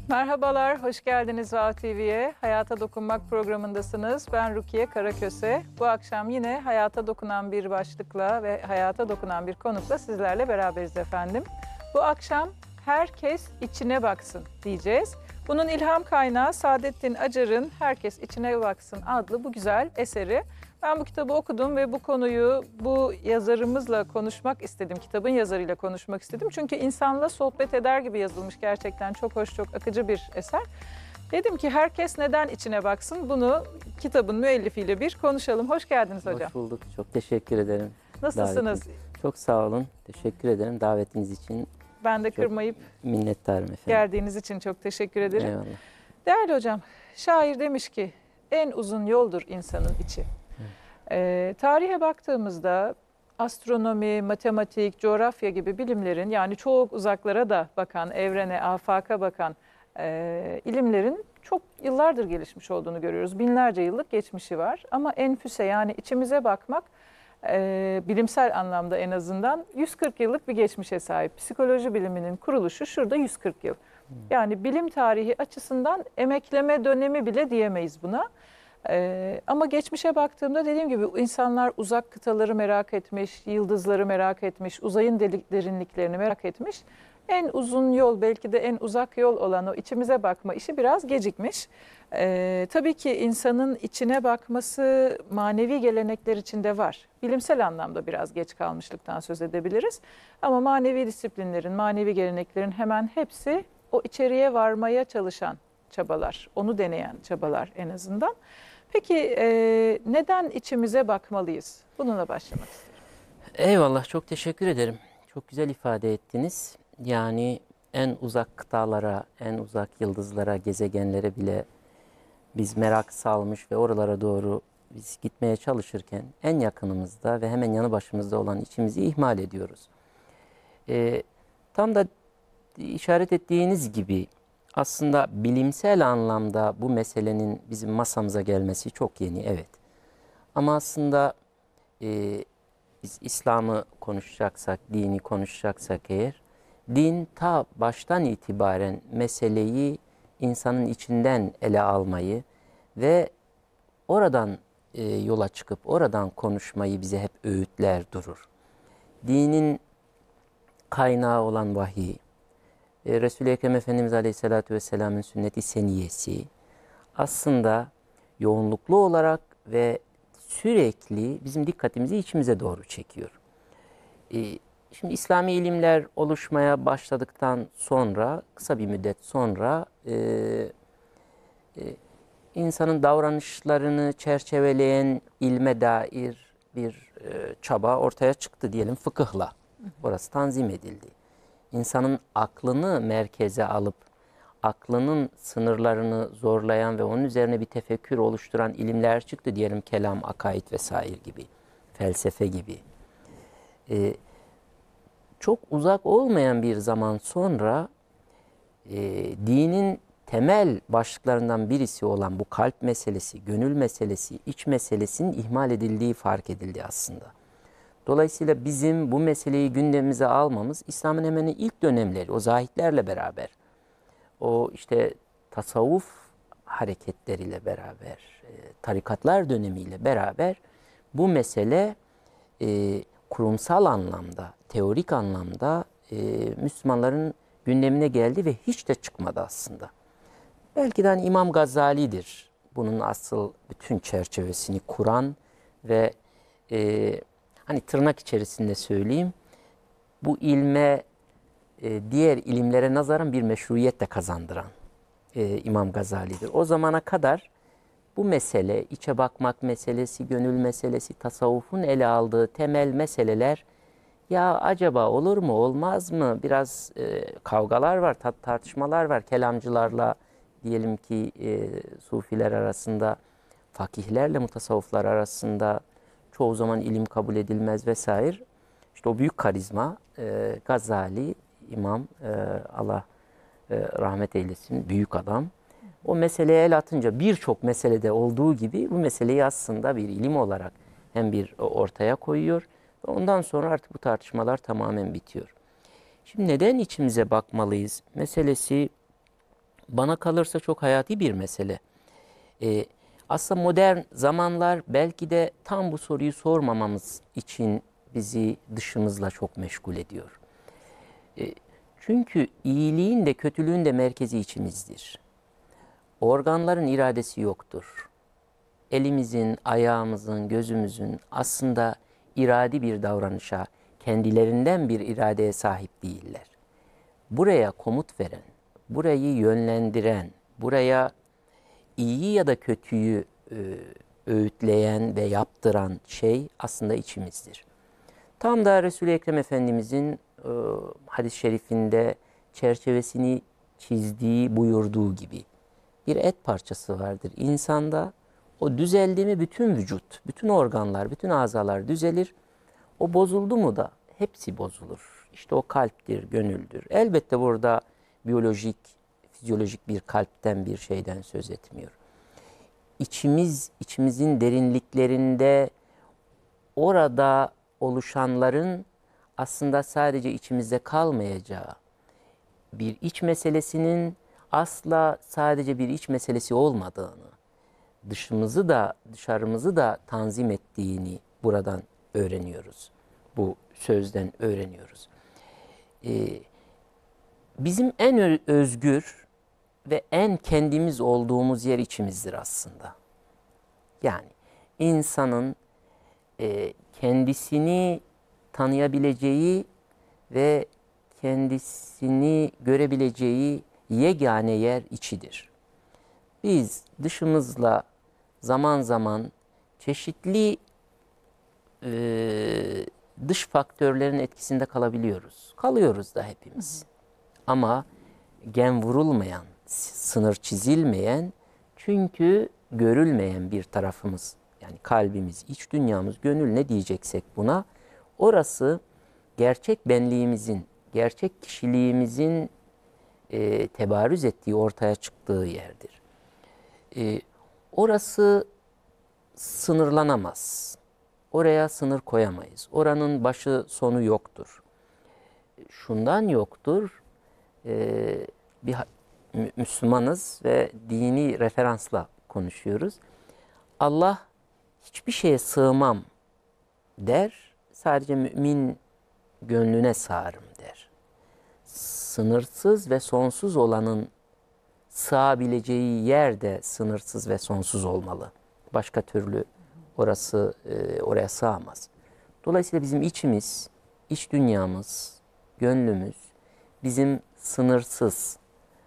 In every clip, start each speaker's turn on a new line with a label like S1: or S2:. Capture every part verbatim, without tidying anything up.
S1: Merhabalar, hoş geldiniz Vav T V'ye. Hayata Dokunmak programındasınız. Ben Rukiye Karaköse. Bu akşam yine hayata dokunan bir başlıkla ve hayata dokunan bir konukla sizlerle beraberiz efendim. Bu akşam herkes içine baksın diyeceğiz. Bunun ilham kaynağı Saadettin Acar'ın Herkes İçine Baksın adlı bu güzel eseri. Ben bu kitabı okudum ve bu konuyu bu yazarımızla konuşmak istedim. Kitabın yazarıyla konuşmak istedim. Çünkü insanla sohbet eder gibi yazılmış, gerçekten çok hoş, çok akıcı bir eser. Dedim ki herkes neden içine baksın, bunu kitabın müellifiyle bir konuşalım. Hoş geldiniz hocam.
S2: Hoş bulduk. Çok teşekkür ederim.
S1: Nasılsınız?
S2: Davetiniz. Çok sağ olun. Teşekkür ederim davetiniz için.
S1: Ben de
S2: Çok
S1: kırmayıp
S2: minnettarım efendim.
S1: geldiğiniz için çok teşekkür ederim.
S2: Eyvallah.
S1: Değerli hocam, şair demiş ki en uzun yoldur insanın içi. Ee, tarihe baktığımızda astronomi, matematik, coğrafya gibi bilimlerin, yani çok uzaklara da bakan, evrene, afaka bakan e, ilimlerin çok yıllardır gelişmiş olduğunu görüyoruz. Binlerce yıllık geçmişi var ama enfüse, yani içimize bakmak e, bilimsel anlamda en azından yüz kırk yıllık bir geçmişe sahip. Psikoloji biliminin kuruluşu şurada yüz kırk yıl. Yani bilim tarihi açısından emekleme dönemi bile diyemeyiz buna. Ee, ama geçmişe baktığımda dediğim gibi insanlar uzak kıtaları merak etmiş, yıldızları merak etmiş, uzayın delik, derinliklerini merak etmiş. En uzun yol, belki de en uzak yol olan o içimize bakma işi biraz gecikmiş. Ee, tabii ki insanın içine bakması manevi gelenekler içinde var. Bilimsel anlamda biraz geç kalmışlıktan söz edebiliriz. Ama manevi disiplinlerin, manevi geleneklerin hemen hepsi o içeriye varmaya çalışan çabalar, onu deneyen çabalar en azından. Peki e, neden içimize bakmalıyız? Bununla başlamak isterim.
S2: Eyvallah. Çok teşekkür ederim. Çok güzel ifade ettiniz. Yani en uzak kıtalara, en uzak yıldızlara, gezegenlere bile biz merak salmış ve oralara doğru biz gitmeye çalışırken en yakınımızda ve hemen yanı başımızda olan içimizi ihmal ediyoruz. Ee, tam da işaret ettiğiniz gibi aslında bilimsel anlamda bu meselenin bizim masamıza gelmesi çok yeni, evet. Ama aslında e, biz İslam'ı konuşacaksak, dini konuşacaksak eğer, din ta baştan itibaren meseleyi insanın içinden ele almayı ve oradan e, yola çıkıp oradan konuşmayı bize hep öğütler durur. Dinin kaynağı olan vahiy, e, Resul-i Ekrem Efendimiz Aleyhisselatü Vesselam'ın sünnet-i seniyesi aslında yoğunluklu olarak ve sürekli bizim dikkatimizi içimize doğru çekiyor. E, şimdi İslami ilimler oluşmaya başladıktan sonra, kısa bir müddet sonra e, e, insanın davranışlarını çerçeveleyen ilme dair bir e, çaba ortaya çıktı diyelim fıkıhla. Orası tanzim edildi. İnsanın aklını merkeze alıp aklının sınırlarını zorlayan ve onun üzerine bir tefekkür oluşturan ilimler çıktı diyelim, kelam, akaid vesaire gibi, felsefe gibi. Ee, çok uzak olmayan bir zaman sonra e, dinin temel başlıklarından birisi olan bu kalp meselesi, gönül meselesi, iç meselesinin ihmal edildiği fark edildi aslında. Dolayısıyla bizim bu meseleyi gündemimize almamız İslam'ın hemen ilk dönemleri, o zahitlerle beraber, o işte tasavvuf hareketleriyle beraber, e, tarikatlar dönemiyle beraber bu mesele e, kurumsal anlamda, teorik anlamda e, Müslümanların gündemine geldi ve hiç de çıkmadı aslında. Belki de hani İmam Gazali'dir bunun asıl bütün çerçevesini kuran ve e, hani tırnak içerisinde söyleyeyim, bu ilme e, diğer ilimlere nazaran bir meşruiyet de kazandıran e, İmam Gazali'dir. O zamana kadar bu mesele, içe bakmak meselesi, gönül meselesi, tasavvufun ele aldığı temel meseleler, ya acaba olur mu, olmaz mı? Biraz e, kavgalar var, tartışmalar var kelamcılarla, diyelim ki e, sufiler arasında, fakihlerle mutasavvıflar arasında. Çoğu zaman ilim kabul edilmez vesaire. İşte o büyük karizma e, Gazali, İmam, e, Allah e, rahmet eylesin, büyük adam. O meseleye el atınca birçok meselede olduğu gibi bu meseleyi aslında bir ilim olarak hem bir ortaya koyuyor. Ondan sonra artık bu tartışmalar tamamen bitiyor. Şimdi neden içimize bakmalıyız meselesi bana kalırsa çok hayati bir mesele. Ee, aslında modern zamanlar belki de tam bu soruyu sormamamız için bizi dışımızla çok meşgul ediyor. Ee, çünkü iyiliğin de kötülüğün de merkezi içimizdir. Organların iradesi yoktur. Elimizin, ayağımızın, gözümüzün aslında iradi bir davranışa, kendilerinden bir iradeye sahip değiller. Buraya komut veren, burayı yönlendiren, buraya İyiyi ya da kötüyü e, öğütleyen ve yaptıran şey aslında içimizdir. Tam da Resul-i Ekrem Efendimizin e, hadis-i şerifinde çerçevesini çizdiği, buyurduğu gibi bir et parçası vardır. İnsanda o düzeldi mi bütün vücut, bütün organlar, bütün azalar düzelir. O bozuldu mu da hepsi bozulur. İşte o kalptir, gönüldür. Elbette burada biyolojik, fizyolojik bir kalpten, bir şeyden söz etmiyor. İçimiz, içimizin derinliklerinde orada oluşanların aslında sadece içimizde kalmayacağı, bir iç meselesinin asla sadece bir iç meselesi olmadığını, dışımızı da dışarımızı da tanzim ettiğini buradan öğreniyoruz. Bu sözden öğreniyoruz. Ee, bizim en özgür ve en kendimiz olduğumuz yer içimizdir aslında. Yani insanın e, kendisini tanıyabileceği ve kendisini görebileceği yegane yer içidir. Biz dışımızla zaman zaman çeşitli e, dış faktörlerin etkisinde kalabiliyoruz. Kalıyoruz da hepimiz. Hı hı. Ama gen vurulmayan, sınır çizilmeyen, çünkü görülmeyen bir tarafımız, yani kalbimiz, iç dünyamız, gönül ne diyeceksek buna, orası gerçek benliğimizin, gerçek kişiliğimizin e, tebarüz ettiği, ortaya çıktığı yerdir. E, orası sınırlanamaz. Oraya sınır koyamayız. Oranın başı sonu yoktur. Şundan yoktur, e, bir Müslümanız ve dini referansla konuşuyoruz. Allah hiçbir şeye sığmam der, sadece mümin gönlüne sığarım der. Sınırsız ve sonsuz olanın sığabileceği yer de sınırsız ve sonsuz olmalı. Başka türlü orası e, oraya sığamaz. Dolayısıyla bizim içimiz, iç dünyamız, gönlümüz bizim sınırsız,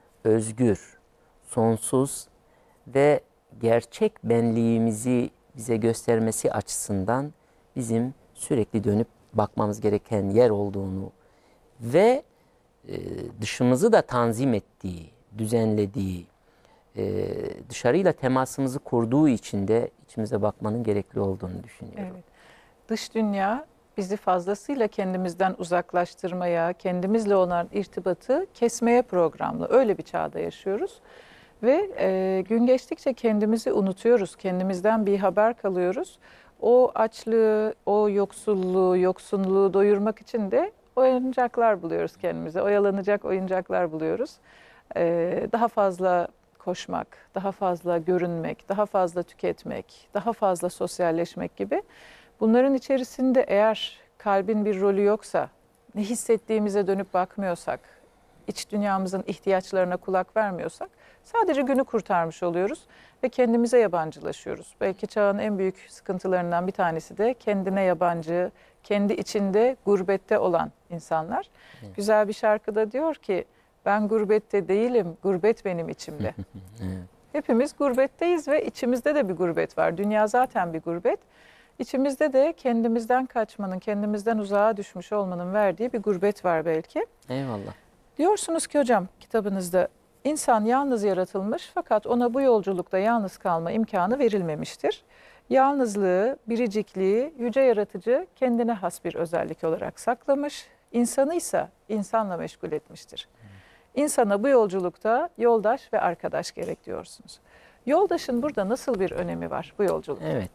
S2: özgür, sonsuz ve gerçek benliğimizi bize göstermesi açısından bizim sürekli dönüp bakmamız gereken yer olduğunu ve e, dışımızı da tanzim ettiği, düzenlediği, e, dışarıyla temasımızı kurduğu için de içimize bakmanın gerekli olduğunu düşünüyorum.
S1: Evet. Dış dünya bizi fazlasıyla kendimizden uzaklaştırmaya, kendimizle olan irtibatı kesmeye programlı. Öyle bir çağda yaşıyoruz. Ve e, gün geçtikçe kendimizi unutuyoruz, kendimizden bir haber kalıyoruz. O açlığı, o yoksulluğu, yoksunluğu doyurmak için de oyuncaklar buluyoruz kendimize. Oyalanacak oyuncaklar buluyoruz. E, daha fazla koşmak, daha fazla görünmek, daha fazla tüketmek, daha fazla sosyalleşmek gibi. Bunların içerisinde eğer kalbin bir rolü yoksa, ne hissettiğimize dönüp bakmıyorsak, iç dünyamızın ihtiyaçlarına kulak vermiyorsak sadece günü kurtarmış oluyoruz ve kendimize yabancılaşıyoruz. Belki çağın en büyük sıkıntılarından bir tanesi de kendine yabancı, kendi içinde gurbette olan insanlar. Evet. Güzel bir şarkıda diyor ki, ben gurbette değilim, gurbet benim içimde. Evet. Hepimiz gurbetteyiz ve içimizde de bir gurbet var. Dünya zaten bir gurbet. İçimizde de kendimizden kaçmanın, kendimizden uzağa düşmüş olmanın verdiği bir gurbet var belki.
S2: Eyvallah.
S1: Diyorsunuz ki hocam kitabınızda, insan yalnız yaratılmış fakat ona bu yolculukta yalnız kalma imkanı verilmemiştir. Yalnızlığı, biricikliği yüce yaratıcı kendine has bir özellik olarak saklamış. İnsanı ise insanla meşgul etmiştir. İnsana bu yolculukta yoldaş ve arkadaş gerek diyorsunuz. Yoldaşın burada nasıl bir önemi var bu yolculukta?
S2: Evet.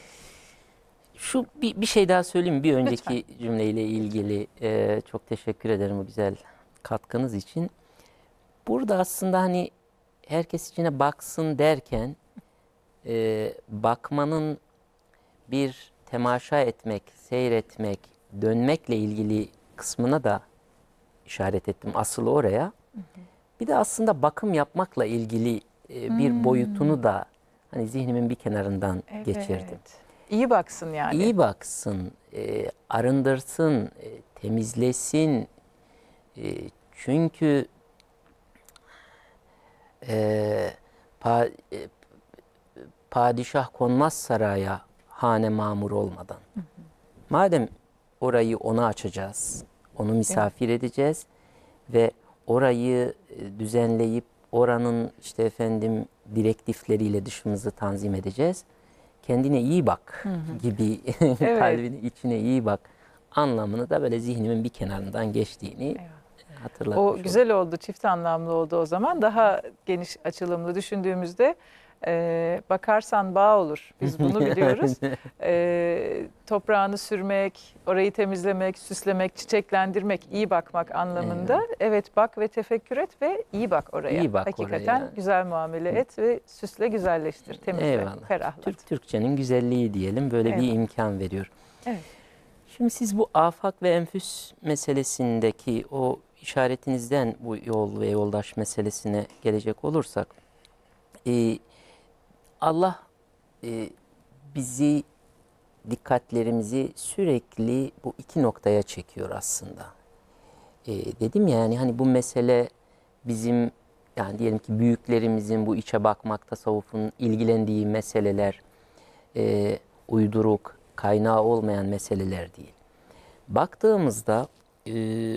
S2: Şu bir, bir şey daha söyleyeyim bir önceki
S1: Lütfen.
S2: cümleyle ilgili. Ee, çok teşekkür ederim bu güzel katkınız için. Burada aslında hani herkes içine baksın derken e, bakmanın bir temaşa etmek, seyretmek, dönmekle ilgili kısmına da işaret ettim. Asıl oraya. Hı hı. Bir de aslında bakım yapmakla ilgili e, bir hmm. boyutunu da hani zihnimin bir kenarından evet. geçirdim.
S1: İyi baksın yani.
S2: İyi baksın, e, arındırsın, e, temizlesin. E, çünkü e, pa, e, padişah konmaz saraya hane mamur olmadan. Hı hı. Madem orayı ona açacağız, onu misafir evet. edeceğiz ve orayı düzenleyip oranın işte efendim direktifleriyle dışımızı tanzim edeceğiz. Kendine iyi bak hı hı. gibi evet. kalbine içine iyi bak anlamını da böyle zihnimin bir kenarından geçtiğini evet. hatırlatmış
S1: O
S2: oldum.
S1: güzel oldu, çift anlamlı oldu o zaman. Daha geniş açılımlı düşündüğümüzde e, bakarsan bağ olur. Biz bunu biliyoruz. e, toprağını sürmek, orayı temizlemek, süslemek, çiçeklendirmek, iyi bakmak anlamında. Evet, evet bak ve tefekkür et ve iyi bak oraya.
S2: İyi bak
S1: Hakikaten
S2: oraya.
S1: Güzel muamele et ve süsle, güzelleştir, temizle,
S2: Eyvallah.
S1: ferahlat.
S2: Türk Türkçenin güzelliği diyelim, böyle Eyvallah. bir imkan veriyor.
S1: Evet.
S2: Şimdi siz bu afak ve enfüs meselesindeki o işaretinizden bu yol ve yoldaş meselesine gelecek olursak, e, Allah e, bizi, dikkatlerimizi sürekli bu iki noktaya çekiyor aslında. E, dedim ya yani hani bu mesele bizim yani diyelim ki büyüklerimizin bu içe bakmak, tasavvufun ilgilendiği meseleler, e, uyduruk, kaynağı olmayan meseleler değil. Baktığımızda e,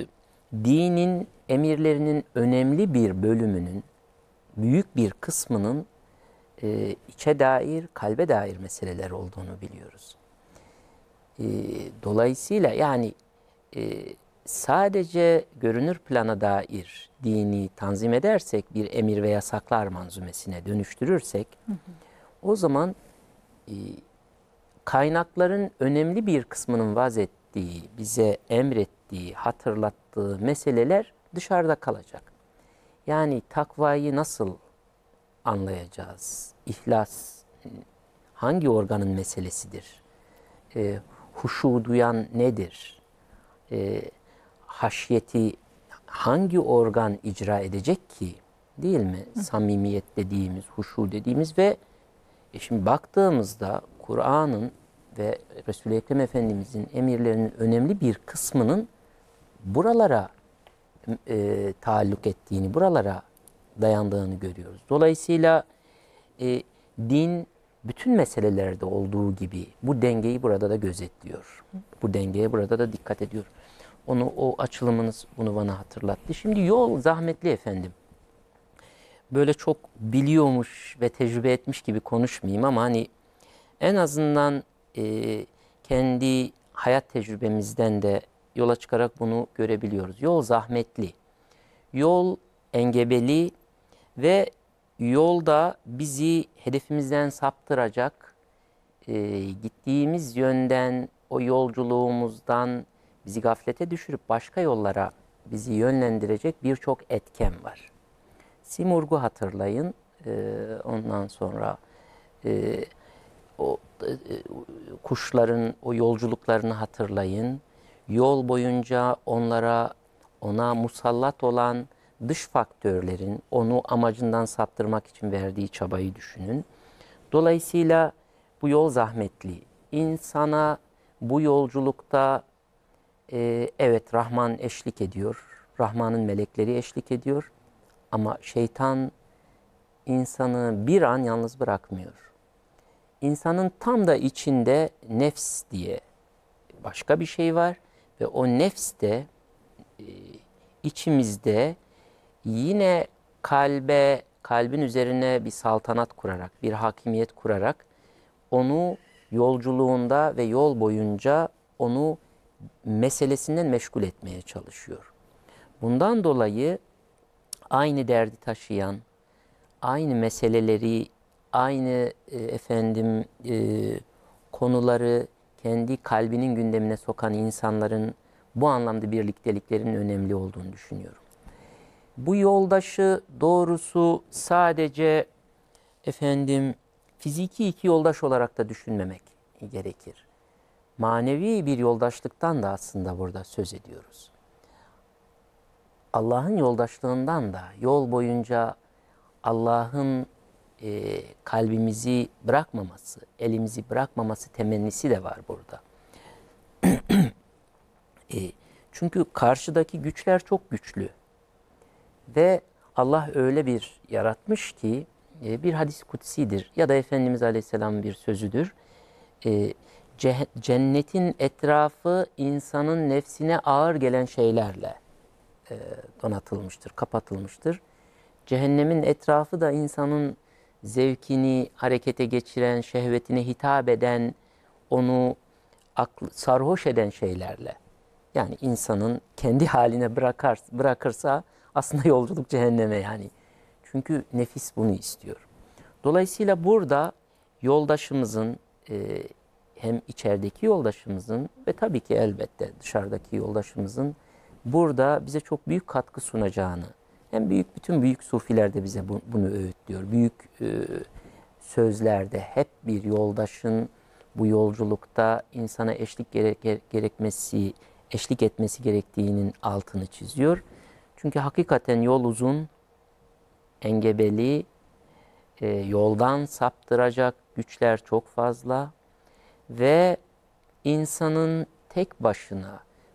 S2: dinin emirlerinin önemli bir bölümünün, büyük bir kısmının e, içe dair, kalbe dair meseleler olduğunu biliyoruz. E, dolayısıyla yani e, sadece görünür plana dair dini tanzim edersek, bir emir ve yasaklar manzumesine dönüştürürsek, hı hı. o zaman e, kaynakların önemli bir kısmının vaz ettiği, bize emrettiği, hatırlattığı meseleler dışarıda kalacak. Yani takvayı nasıl anlayacağız? İhlas hangi organın meselesidir? E, huşu duyan nedir? E, haşyeti hangi organ icra edecek ki? Değil mi? Hı. Samimiyet dediğimiz, huşu dediğimiz ve e şimdi baktığımızda Kur'an'ın ve Resul-i Ekrem Efendimizin emirlerinin önemli bir kısmının buralara e, taalluk ettiğini, buralara dayandığını görüyoruz. Dolayısıyla e, din bütün meselelerde olduğu gibi bu dengeyi burada da gözetliyor. Bu dengeye burada da dikkat ediyor. Onu, o açılımınız bunu bana hatırlattı. Şimdi yol zahmetli efendim. Böyle çok biliyormuş ve tecrübe etmiş gibi konuşmayayım ama hani en azından e, kendi hayat tecrübemizden de yola çıkarak bunu görebiliyoruz. Yol zahmetli, yol engebeli ve yolda bizi hedefimizden saptıracak, e, gittiğimiz yönden, o yolculuğumuzdan bizi gaflete düşürüp başka yollara bizi yönlendirecek birçok etken var. Simurg'u hatırlayın, e, ondan sonra e, o e, kuşların o yolculuklarını hatırlayın. Yol boyunca onlara, ona musallat olan dış faktörlerin onu amacından saptırmak için verdiği çabayı düşünün. Dolayısıyla bu yol zahmetli. İnsana bu yolculukta e, evet Rahman eşlik ediyor, Rahman'ın melekleri eşlik ediyor. Ama şeytan insanı bir an yalnız bırakmıyor. İnsanın tam da içinde nefs diye başka bir şey var ve o nefs de e, içimizde yine kalbe, kalbin üzerine bir saltanat kurarak, bir hakimiyet kurarak onu yolculuğunda ve yol boyunca onu meselesinden meşgul etmeye çalışıyor. Bundan dolayı aynı derdi taşıyan, aynı meseleleri, aynı e, efendim e, konuları kendi kalbinin gündemine sokan insanların bu anlamda birlikteliklerinin önemli olduğunu düşünüyorum. bu yoldaşı doğrusu sadece efendim fiziki iki yoldaş olarak da düşünmemek gerekir. Manevi bir yoldaşlıktan da aslında burada söz ediyoruz. Allah'ın yoldaşlığından da yol boyunca Allah'ın e, kalbimizi bırakmaması, elimizi bırakmaması temennisi de var burada. e, çünkü karşıdaki güçler çok güçlü ve Allah öyle bir yaratmış ki e, bir hadis-i kutsidir ya da Efendimiz Aleyhisselam'ın bir sözüdür. E, cennetin etrafı insanın nefsine ağır gelen şeylerle e, donatılmıştır, kapatılmıştır. Cehennemin etrafı da insanın zevkini harekete geçiren, şehvetine hitap eden, onu aklı, sarhoş eden şeylerle. Yani insanın kendi haline bırakar, bırakırsa aslında yolculuk cehenneme yani. Çünkü nefis bunu istiyor. Dolayısıyla burada yoldaşımızın, e, hem içerideki yoldaşımızın ve tabii ki elbette dışarıdaki yoldaşımızın burada bize çok büyük katkı sunacağını, hem büyük bütün büyük sufiler de bize bu, bunu öğütlüyor. Büyük e, sözlerde hep bir yoldaşın bu yolculukta insana eşlik gerek, gerekmesi, eşlik etmesi gerektiğinin altını çiziyor. Çünkü hakikaten yol uzun, engebeli, e, yoldan saptıracak güçler çok fazla ve insanın tek başına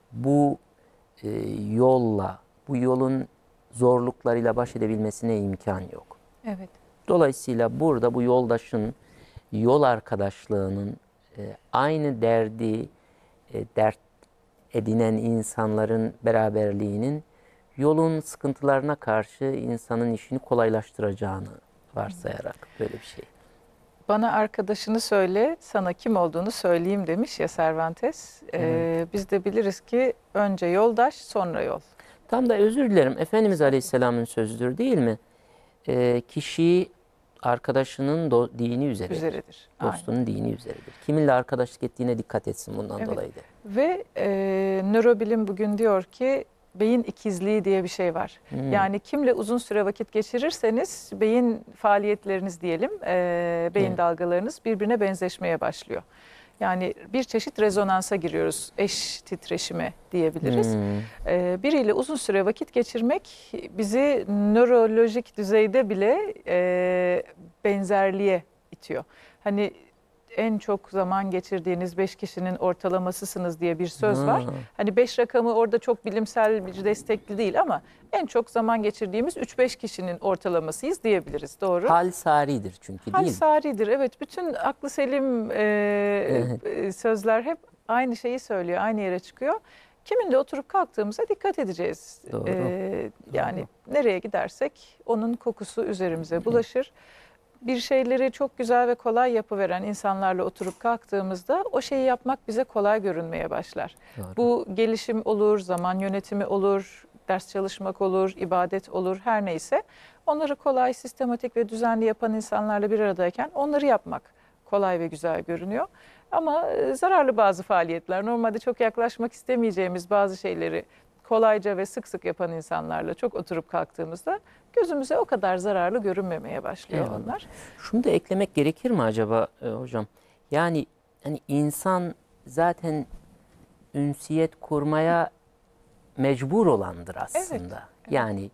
S2: bu e, yolla, bu yolun zorluklarıyla baş edebilmesine imkan yok.
S1: Evet.
S2: Dolayısıyla burada bu yoldaşın, yol arkadaşlığının e, aynı derdi, e, dert edinen insanların beraberliğinin yolun sıkıntılarına karşı insanın işini kolaylaştıracağını varsayarak böyle bir şey.
S1: Bana arkadaşını söyle, sana kim olduğunu söyleyeyim demiş ya Cervantes. Ee,
S2: Evet.
S1: Biz de biliriz ki önce yoldaş, sonra yol.
S2: Tam da özür dilerim. Efendimiz Aleyhisselam'ın sözüdür değil mi? Ee, kişi arkadaşının do, dini üzeredir.
S1: Üzeredir.
S2: Dostunun
S1: Aynen.
S2: dini üzeredir. Kiminle arkadaşlık ettiğine dikkat etsin bundan
S1: Evet.
S2: dolayı da.
S1: Ve e, nörobilim bugün diyor ki beyin ikizliği diye bir şey var.
S2: Hmm.
S1: Yani kimle uzun süre vakit geçirirseniz beyin faaliyetleriniz diyelim, e, beyin
S2: Evet.
S1: dalgalarınız birbirine benzeşmeye başlıyor. Yani bir çeşit rezonansa giriyoruz, eş titreşime diyebiliriz.
S2: Hmm.
S1: E, biriyle uzun süre vakit geçirmek bizi nörolojik düzeyde bile e, benzerliğe itiyor. Hani en çok zaman geçirdiğiniz beş kişinin ortalamasısınız diye bir söz var.
S2: Ha.
S1: Hani beş rakamı orada çok bilimsel bir destekli değil ama en çok zaman geçirdiğimiz üç beş kişinin ortalamasıyız diyebiliriz. Doğru.
S2: Hal saridir çünkü
S1: Hal
S2: değil mi?
S1: saridir. Evet, bütün aklı selim e,
S2: Evet.
S1: e, sözler hep aynı şeyi söylüyor, aynı yere çıkıyor. Kiminle oturup kalktığımıza dikkat edeceğiz.
S2: Doğru.
S1: E, yani
S2: Doğru.
S1: nereye gidersek onun kokusu üzerimize bulaşır. Bir şeyleri çok güzel ve kolay yapıveren insanlarla oturup kalktığımızda o şeyi yapmak bize kolay görünmeye başlar.
S2: Doğru.
S1: Bu gelişim olur, zaman yönetimi olur, ders çalışmak olur, ibadet olur, her neyse. Onları kolay, sistematik ve düzenli yapan insanlarla bir aradayken onları yapmak kolay ve güzel görünüyor. Ama e, zararlı bazı faaliyetler, normalde çok yaklaşmak istemeyeceğimiz bazı şeyleri kolayca ve sık sık yapan insanlarla çok oturup kalktığımızda gözümüze o kadar zararlı görünmemeye başlıyor
S2: Eyvallah.
S1: onlar.
S2: Şunu da eklemek gerekir mi acaba e, hocam? Yani hani insan zaten ünsiyet kurmaya mecbur olandır aslında.
S1: Evet, evet.
S2: Yani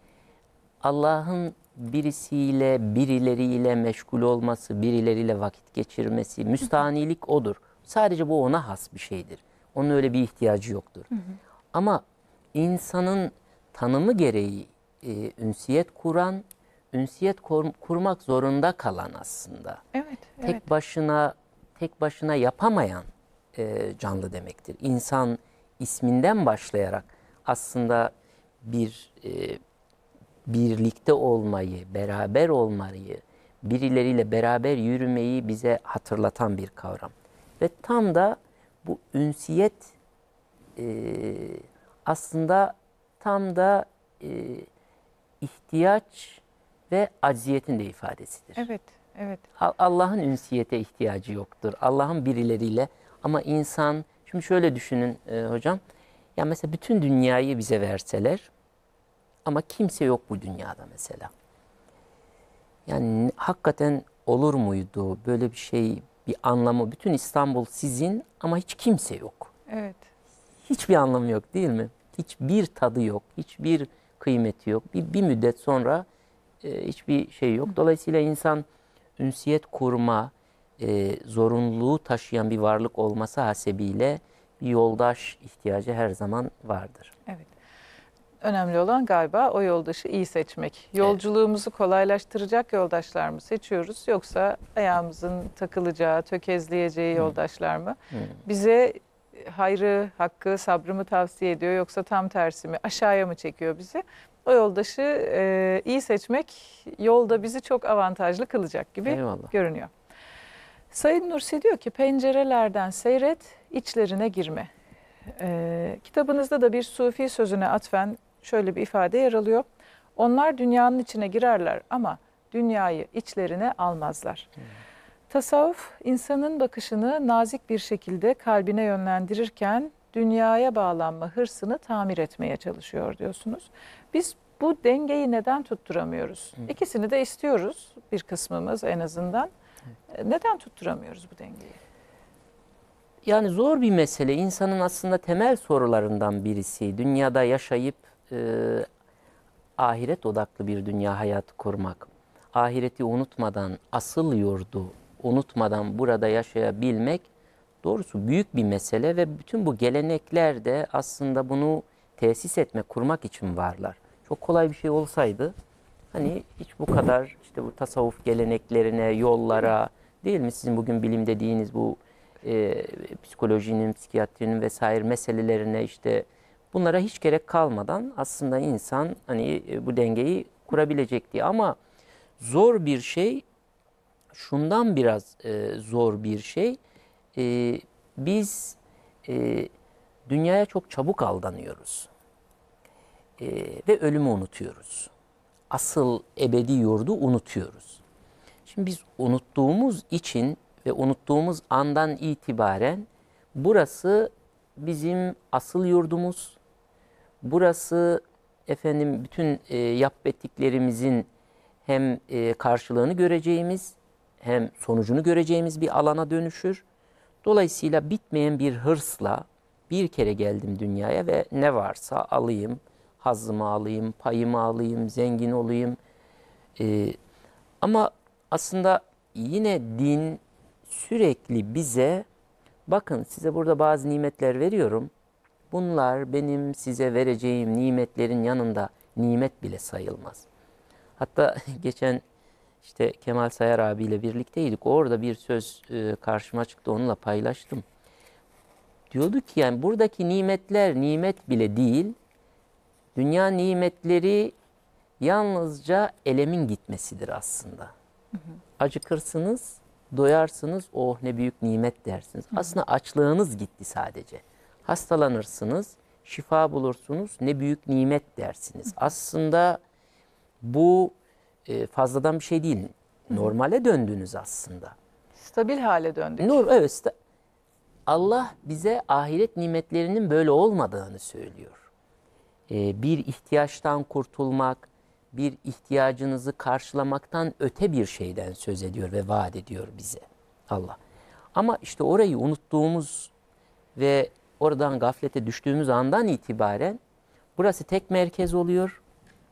S2: Allah'ın birisiyle, birileriyle meşgul olması, birileriyle vakit geçirmesi, müstahnilik odur. Sadece bu ona has bir şeydir. Onun öyle bir ihtiyacı yoktur. Hı hı. Ama insanın tanımı gereği e, ünsiyet kuran, ünsiyet kur, kurmak zorunda kalan aslında.
S1: Evet,
S2: Tek
S1: evet.
S2: başına tek başına yapamayan e, canlı demektir. İnsan isminden başlayarak aslında bir e, birlikte olmayı, beraber olmayı, birileriyle beraber yürümeyi bize hatırlatan bir kavram. Ve tam da bu ünsiyet e, aslında tam da e, ihtiyaç ve acziyetin de ifadesidir.
S1: Evet, evet.
S2: Allah'ın ünsiyete ihtiyacı yoktur. Allah'ın birileriyle ama insan, şimdi şöyle düşünün e, hocam. Ya mesela bütün dünyayı bize verseler ama kimse yok bu dünyada mesela. Yani hakikaten olur muydu böyle bir şey, bir anlamı? Bütün İstanbul sizin ama hiç kimse yok.
S1: Evet.
S2: Hiçbir anlamı yok değil mi? Hiçbir tadı yok, hiçbir kıymeti yok. Bir, bir müddet sonra e, hiçbir şey yok. Dolayısıyla insan ünsiyet kurma e, zorunluluğu taşıyan bir varlık olması hasebiyle bir yoldaş ihtiyacı her zaman vardır.
S1: Evet. Önemli olan galiba o yoldaşı iyi seçmek. Yolculuğumuzu kolaylaştıracak yoldaşlar mı seçiyoruz yoksa ayağımızın takılacağı, tökezleyeceği yoldaşlar mı?
S2: Hmm.
S1: Bize hayrı, hakkı, sabrı mı tavsiye ediyor yoksa tam tersi mi? Aşağıya mı çekiyor bizi? O yoldaşı e, iyi seçmek yolda bizi çok avantajlı kılacak gibi
S2: Eyvallah.
S1: görünüyor. Said Nursi diyor ki pencerelerden seyret, içlerine girme. Ee, kitabınızda da bir sufi sözüne atfen şöyle bir ifade yer alıyor. Onlar dünyanın içine girerler ama dünyayı içlerine almazlar. Hmm. Tasavvuf insanın bakışını nazik bir şekilde kalbine yönlendirirken dünyaya bağlanma hırsını tamir etmeye çalışıyor diyorsunuz. Biz bu dengeyi neden tutturamıyoruz? Hmm. İkisini de istiyoruz bir kısmımız en azından. Hmm. Neden tutturamıyoruz bu dengeyi?
S2: Yani zor bir mesele. İnsanın aslında temel sorularından birisi. Dünyada yaşayıp e, ahiret odaklı bir dünya hayatı kurmak. Ahireti unutmadan, asıl yurdu unutmadan burada yaşayabilmek doğrusu büyük bir mesele ve bütün bu gelenekler de aslında bunu tesis etmek, kurmak için varlar. Çok kolay bir şey olsaydı hani hiç bu kadar işte bu tasavvuf geleneklerine, yollara değil mi sizin bugün bilim dediğiniz bu E, psikolojinin, psikiyatrinin vesaire meselelerine işte bunlara hiç gerek kalmadan aslında insan hani e, bu dengeyi kurabilecekti. Ama zor bir şey, şundan biraz e, zor bir şey, e, biz e, dünyaya çok çabuk aldanıyoruz e, ve ölümü unutuyoruz. Asıl ebedi yurdu unutuyoruz. Şimdi biz unuttuğumuz için ve unuttuğumuz andan itibaren burası bizim asıl yurdumuz. Burası efendim bütün e, yap ettiklerimizin hem e, karşılığını göreceğimiz hem sonucunu göreceğimiz bir alana dönüşür. Dolayısıyla bitmeyen bir hırsla bir kere geldim dünyaya ve ne varsa alayım, hazzımı alayım, payımı alayım, zengin olayım. E, ama aslında yine din sürekli bize bakın size burada bazı nimetler veriyorum. Bunlar benim size vereceğim nimetlerin yanında nimet bile sayılmaz. Hatta geçen işte Kemal Sayar abiyle birlikteydik. Orada bir söz e, karşıma çıktı, onunla paylaştım. Diyordu ki yani buradaki nimetler nimet bile değil. Dünya nimetleri yalnızca elemin gitmesidir aslında. Hı hı. Acıkırsınız, doyarsınız, oh ne büyük nimet dersiniz. Hı hı. Aslında açlığınız gitti sadece. Hastalanırsınız, şifa bulursunuz, ne büyük nimet dersiniz. Hı hı. Aslında bu e, fazladan bir şey değil. Normale döndünüz aslında.
S1: Stabil hale döndük.
S2: Nur, evet. Allah bize ahiret nimetlerinin böyle olmadığını söylüyor. Ee, bir ihtiyaçtan kurtulmak, bir ihtiyacınızı karşılamaktan öte bir şeyden söz ediyor ve vaat ediyor bize Allah. Ama işte orayı unuttuğumuz ve oradan gaflete düştüğümüz andan itibaren burası tek merkez oluyor.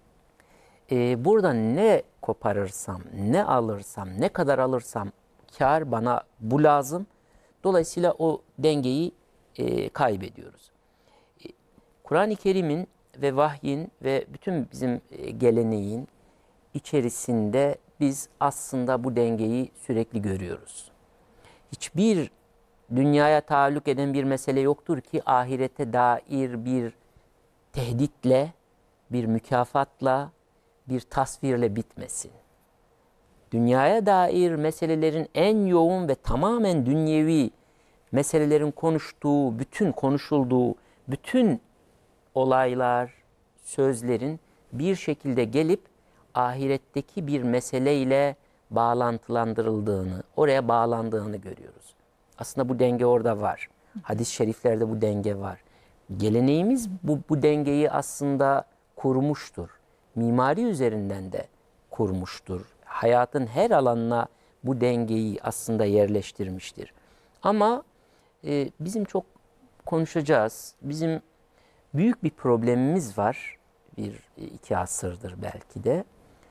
S2: Ee, burada ne koparırsam, ne alırsam, ne kadar alırsam kar bana bu lazım. Dolayısıyla o dengeyi e, kaybediyoruz. E, Kur'an-ı Kerim'in ve vahyin ve bütün bizim e, geleneğin içerisinde biz aslında bu dengeyi sürekli görüyoruz. Hiçbir dünyaya taalluk eden bir mesele yoktur ki ahirete dair bir tehditle, bir mükafatla, bir tasvirle bitmesin. Dünyaya dair meselelerin en yoğun ve tamamen dünyevi meselelerin konuştuğu, bütün konuşulduğu, bütün olaylar, sözlerin bir şekilde gelip ahiretteki bir meseleyle bağlantılandırıldığını, oraya bağlandığını görüyoruz. Aslında bu denge orada var. Hadis-i şeriflerde bu denge var. Geleneğimiz bu, bu dengeyi aslında kurmuştur. mimari üzerinden de kurmuştur. Hayatın her alanına bu dengeyi aslında yerleştirmiştir. Ama e, bizim çok konuşacağız. Bizim büyük bir problemimiz var. Bir iki asırdır belki de.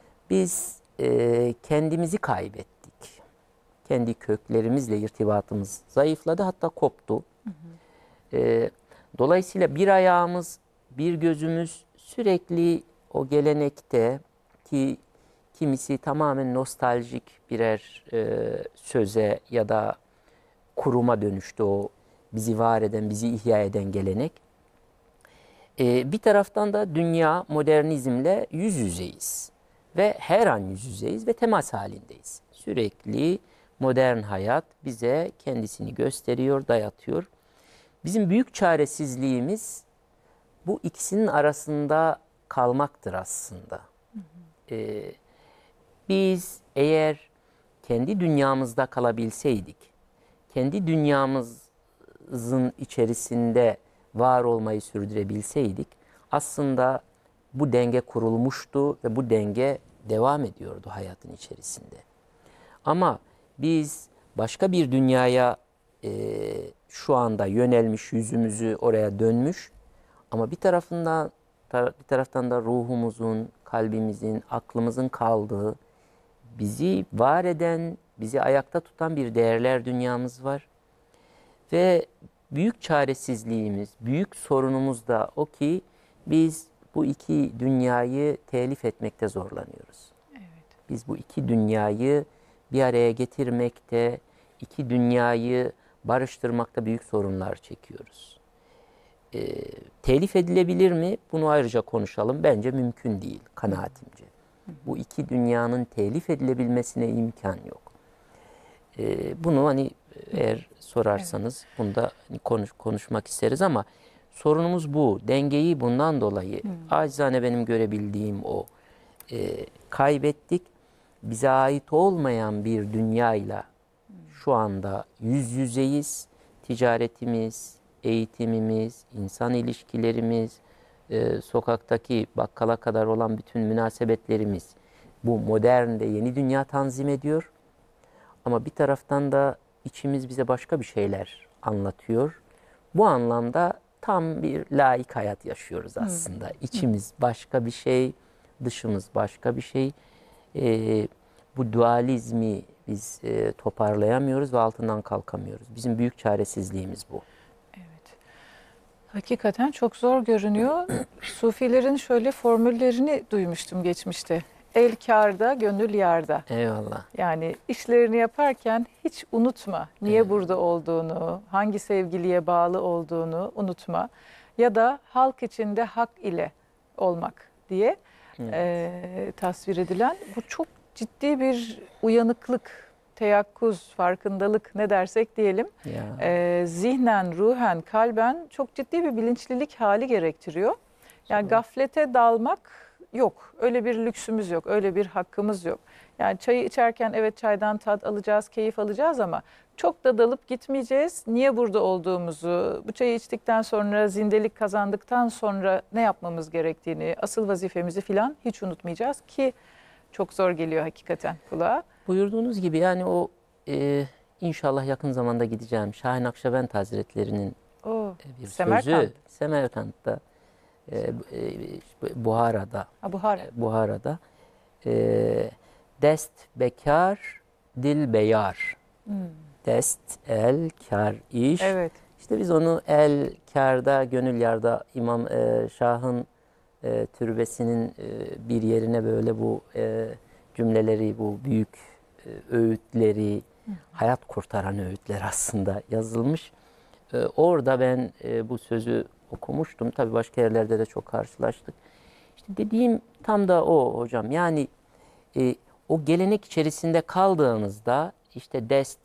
S2: Biz e, kendimizi kaybettik. Kendi köklerimizle irtibatımız zayıfladı, hatta koptu. Hı hı. E, dolayısıyla bir ayağımız, bir gözümüz sürekli o gelenekte, ki kimisi tamamen nostaljik birer e, söze ya da kuruma dönüştü o bizi var eden, bizi ihya eden gelenek. E, bir taraftan da dünya modernizmle yüz yüzeyiz. Ve her an yüz yüzeyiz ve temas halindeyiz. Sürekli modern hayat bize kendisini gösteriyor, dayatıyor. Bizim büyük çaresizliğimiz bu ikisinin arasında kalmaktır aslında. Hı hı. Ee, biz eğer kendi dünyamızda kalabilseydik, kendi dünyamızın içerisinde var olmayı sürdürebilseydik, aslında bu denge kurulmuştu ve bu denge devam ediyordu hayatın içerisinde. Ama biz başka bir dünyaya e, şu anda yönelmiş, yüzümüzü oraya dönmüş, ama bir tarafından bir taraftan da ruhumuzun, kalbimizin, aklımızın kaldığı, bizi var eden, bizi ayakta tutan bir değerler dünyamız var. Ve büyük çaresizliğimiz, büyük sorunumuz da o ki biz bu iki dünyayı telif etmekte zorlanıyoruz. Evet. Biz bu iki dünyayı bir araya getirmekte, iki dünyayı barıştırmakta büyük sorunlar çekiyoruz. E, telif edilebilir mi? Bunu ayrıca konuşalım. Bence mümkün değil kanaatimce. Hı hı. Bu iki dünyanın telif edilebilmesine imkan yok. E, bunu hani eğer sorarsanız evet, bunu da hani konuş, konuşmak isteriz ama sorunumuz bu. Dengeyi bundan dolayı hmm. acizane benim görebildiğim o. E, kaybettik. Bize ait olmayan bir dünyayla hmm. şu anda yüz yüzeyiz. Ticaretimiz, eğitimimiz, insan ilişkilerimiz, e, sokaktaki bakkala kadar olan bütün münasebetlerimiz bu modern de yeni dünya tanzim ediyor. Ama bir taraftan da içimiz bize başka bir şeyler anlatıyor. Bu anlamda tam bir laik hayat yaşıyoruz aslında. Hmm. İçimiz başka bir şey, dışımız başka bir şey. Ee, bu dualizmi biz e, toparlayamıyoruz ve altından kalkamıyoruz. Bizim büyük çaresizliğimiz bu.
S1: Evet. Hakikaten çok zor görünüyor. Sufilerin şöyle formüllerini duymuştum geçmişte. El kârda, gönül yârda.
S2: Eyvallah.
S1: Yani işlerini yaparken hiç unutma niye evet, burada olduğunu, hangi sevgiliye bağlı olduğunu unutma. Ya da halk içinde hak ile olmak diye evet, e, tasvir edilen. Bu çok ciddi bir uyanıklık, teyakkuz, farkındalık ne dersek diyelim. E, zihnen, ruhen, kalben çok ciddi bir bilinçlilik hali gerektiriyor. Yani evet, gaflete dalmak yok. Öyle bir lüksümüz yok. Öyle bir hakkımız yok. Yani çayı içerken evet çaydan tat alacağız, keyif alacağız ama çok da dalıp gitmeyeceğiz. Niye burada olduğumuzu, bu çayı içtikten sonra, zindelik kazandıktan sonra ne yapmamız gerektiğini, asıl vazifemizi filan hiç unutmayacağız ki çok zor geliyor hakikaten kulağa.
S2: Buyurduğunuz gibi yani o e, inşallah yakın zamanda gideceğim Şahin Akşabend Hazretleri'nin
S1: Oo,
S2: bir
S1: Semerkant.
S2: sözü Semerkant'ta. E, e, Buhara'da,
S1: ha, Buhara.
S2: Buhara'da e, dest bekar, dil beyar. Hmm. Dest, el, kar, iş.
S1: Evet.
S2: İşte biz onu el, karda, gönül yarda İmam e, Şah'ın e, türbesinin e, bir yerine böyle bu e, cümleleri, bu büyük e, öğütleri, hmm, hayat kurtaran öğütler aslında yazılmış. E, orada ben e, bu sözü okumuştum. Tabii başka yerlerde de çok karşılaştık. İşte dediğim tam da o hocam. Yani e, o gelenek içerisinde kaldığınızda işte dest,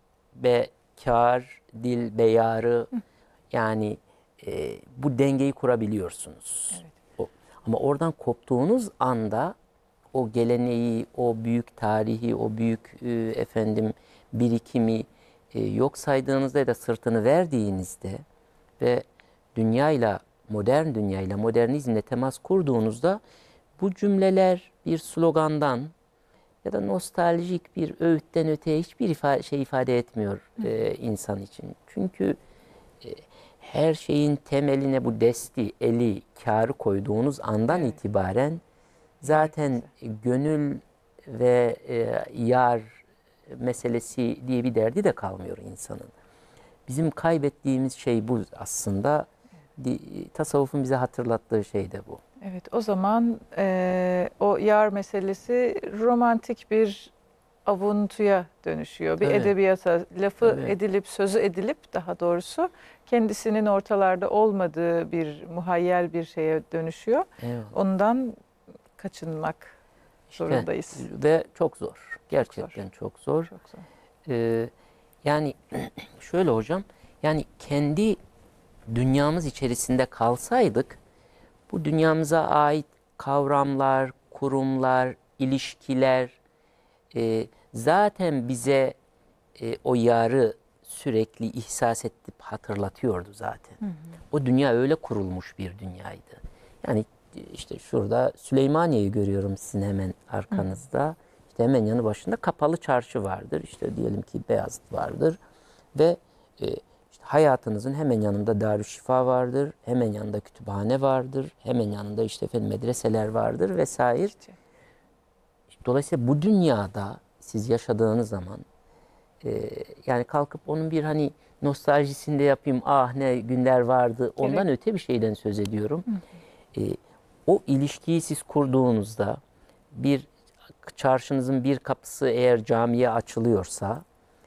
S2: bekar, dil, beyarı Hı. yani e, bu dengeyi kurabiliyorsunuz. Evet. O, ama oradan koptuğunuz anda o geleneği, o büyük tarihi, o büyük e, efendim birikimi e, yok saydığınızda ya da sırtını verdiğinizde ve dünyayla, modern dünyayla, modernizmle temas kurduğunuzda bu cümleler bir slogandan ya da nostaljik bir öğütten öteye hiçbir ifa şey ifade etmiyor e, insan için. Çünkü e, her şeyin temeline bu desti, eli, kârı koyduğunuz andan
S1: Evet.
S2: itibaren zaten gönül ve e, yar meselesi diye bir derdi de kalmıyor insanın. Bizim kaybettiğimiz şey bu aslında. Di- Tasavvufun bize hatırlattığı şey de bu.
S1: Evet, o zaman e, o yar meselesi romantik bir avuntuya dönüşüyor. Bir
S2: Evet.
S1: edebiyata, lafı
S2: Tabii.
S1: edilip, sözü edilip daha doğrusu kendisinin ortalarda olmadığı bir muhayyel bir şeye dönüşüyor.
S2: Eyvallah.
S1: Ondan kaçınmak
S2: İşte,
S1: zorundayız.
S2: ve çok zor. Gerçekten çok zor.
S1: Çok zor.
S2: Ee, yani şöyle hocam, yani kendi dünyamız içerisinde kalsaydık, bu dünyamıza ait kavramlar, kurumlar, ilişkiler e, zaten bize e, o yarı sürekli ihsas edip hatırlatıyordu zaten.
S1: Hı hı.
S2: O dünya öyle kurulmuş bir dünyaydı. Yani işte şurada Süleymaniye'yi görüyorum sizin hemen arkanızda. İşte hemen yanı başında Kapalı Çarşı vardır. İşte diyelim ki Beyazıt vardır. Ve e, işte hayatınızın hemen yanında Darüşşifa vardır. Hemen yanında kütüphane vardır. Hemen yanında işte efendim medreseler vardır vesaire.
S1: İşte.
S2: Dolayısıyla bu dünyada siz yaşadığınız zaman e, yani kalkıp onun bir hani nostaljisinde yapayım, ah ne günler vardı, ondan
S1: Gerek.
S2: öte bir şeyden söz ediyorum. E, o ilişkiyi siz kurduğunuzda bir çarşınızın bir kapısı eğer camiye açılıyorsa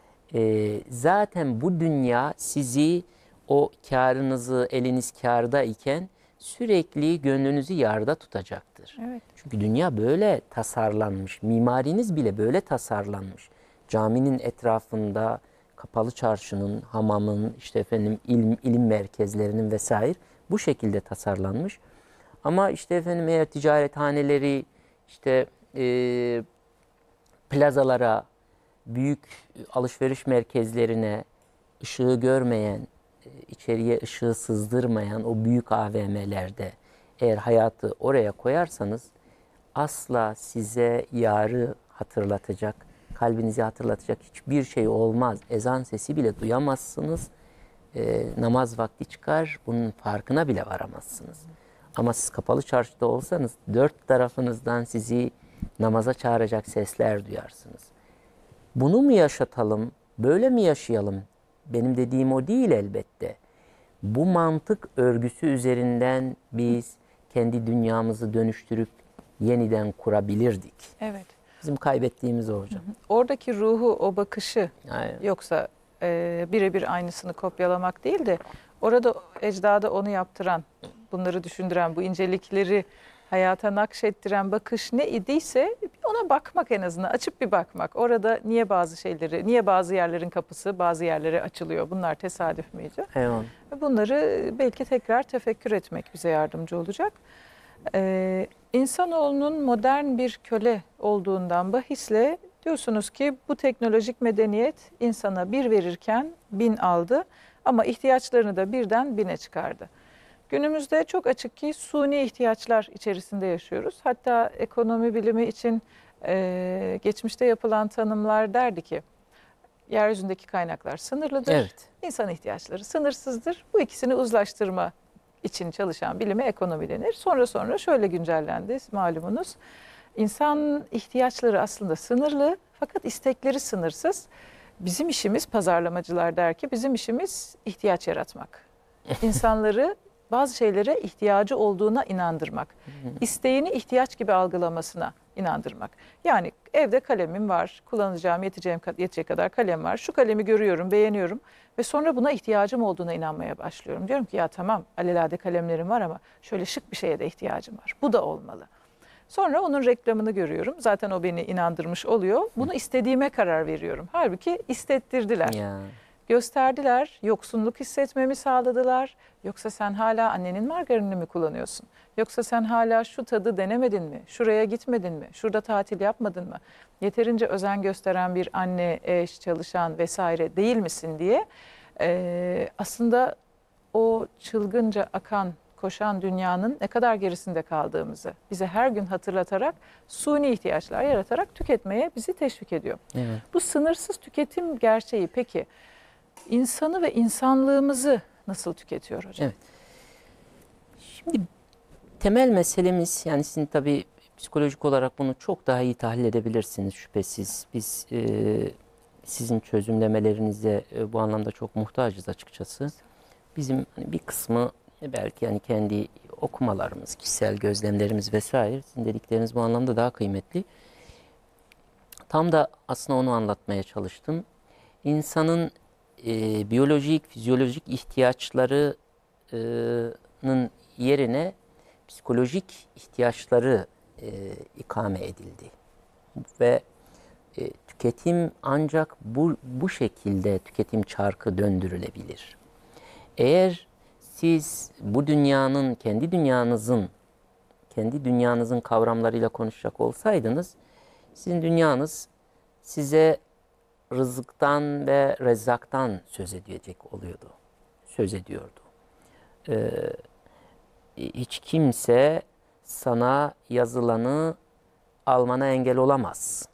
S2: e, zaten bu dünya sizi o kârınızı eliniz kârda iken sürekli gönlünüzü yarda tutacaktır.
S1: Evet.
S2: Çünkü dünya böyle tasarlanmış. Mimariniz bile böyle tasarlanmış. Caminin etrafında kapalı çarşının, hamamın, işte efendim ilim, ilim merkezlerinin vesaire bu şekilde tasarlanmış. Ama işte efendim eğer ticarethaneleri, işte e, plazalara, büyük alışveriş merkezlerine, ışığı görmeyen, içeriye ışığı sızdırmayan o büyük A V M'lerde eğer hayatı oraya koyarsanız asla size yarı hatırlatacak, kalbinizi hatırlatacak hiçbir şey olmaz. Ezan sesi bile duyamazsınız. E, namaz vakti çıkar, bunun farkına bile varamazsınız. Ama siz kapalı çarşıda olsanız dört tarafınızdan sizi namaza çağıracak sesler duyarsınız. Bunu mu yaşatalım, böyle mi yaşayalım? Benim dediğim o değil elbette. Bu mantık örgüsü üzerinden biz kendi dünyamızı dönüştürüp yeniden kurabilirdik.
S1: Evet.
S2: Bizim kaybettiğimiz o hocam.
S1: Oradaki ruhu, o bakışı
S2: Aynen.
S1: yoksa e, birebir aynısını kopyalamak değil de orada ecdada onu yaptıran, bunları düşündüren, bu incelikleri hayata nakşettiren bakış ne idiyse ona bakmak, en azından açıp bir bakmak. Orada niye bazı şeyleri, niye bazı yerlerin kapısı bazı yerlere açılıyor? Bunlar tesadüf müydü?
S2: Eyvallah.
S1: Bunları belki tekrar tefekkür etmek bize yardımcı olacak. Ee, insanoğlunun modern bir köle olduğundan bahisle diyorsunuz ki bu teknolojik medeniyet insana bir verirken bin aldı ama ihtiyaçlarını da birden bine çıkardı. Günümüzde çok açık ki suni ihtiyaçlar içerisinde yaşıyoruz. Hatta ekonomi bilimi için e, geçmişte yapılan tanımlar derdi ki yeryüzündeki kaynaklar sınırlıdır,
S2: Evet.
S1: insan ihtiyaçları sınırsızdır. Bu ikisini uzlaştırma için çalışan bilime ekonomi denir. Sonra sonra şöyle güncellendi malumunuz. İnsan ihtiyaçları aslında sınırlı fakat istekleri sınırsız. Bizim işimiz, pazarlamacılar der ki, bizim işimiz ihtiyaç yaratmak. İnsanları bazı şeylere ihtiyacı olduğuna inandırmak. İsteğini ihtiyaç gibi algılamasına inandırmak. Yani evde kalemim var, kullanacağım, yeteceğim, yetecek kadar kalem var. Şu kalemi görüyorum, beğeniyorum ve sonra buna ihtiyacım olduğuna inanmaya başlıyorum. Diyorum ki ya tamam, alelade kalemlerim var ama şöyle şık bir şeye de ihtiyacım var. Bu da olmalı. Sonra onun reklamını görüyorum. Zaten o beni inandırmış oluyor. Bunu istediğime karar veriyorum. Halbuki istettirdiler.
S2: Ya.
S1: Gösterdiler, yoksunluk hissetmemi sağladılar. Yoksa sen hala annenin margarinini mi kullanıyorsun? Yoksa sen hala şu tadı denemedin mi? Şuraya gitmedin mi? Şurada tatil yapmadın mı? Yeterince özen gösteren bir anne, eş, çalışan vesaire değil misin diye. Ee, aslında o çılgınca akan koşan dünyanın ne kadar gerisinde kaldığımızı bize her gün hatırlatarak, suni ihtiyaçlar yaratarak tüketmeye bizi teşvik ediyor.
S2: Evet.
S1: Bu sınırsız tüketim gerçeği peki insanı ve insanlığımızı nasıl tüketiyor hocam?
S2: Evet. Şimdi temel meselemiz, yani sizin tabii psikolojik olarak bunu çok daha iyi tahlil edebilirsiniz şüphesiz. Biz e, sizin çözümlemelerinize e, bu anlamda çok muhtacız açıkçası. Bizim hani bir kısmı e, belki yani kendi okumalarımız, kişisel gözlemlerimiz vesaire, sizin dedikleriniz bu anlamda daha kıymetli. Tam da aslında onu anlatmaya çalıştım. İnsanın e, biyolojik, fizyolojik ihtiyaçlarının yerine psikolojik ihtiyaçları e, ikame edildi. Ve e, tüketim ancak bu, bu şekilde tüketim çarkı döndürülebilir. Eğer siz bu dünyanın, kendi dünyanızın, kendi dünyanızın kavramlarıyla konuşacak olsaydınız, sizin dünyanız size rızıktan ve rezzaktan söz edecek oluyordu. Söz ediyordu. Ee, hiç kimse sana yazılanı almana engel olamaz.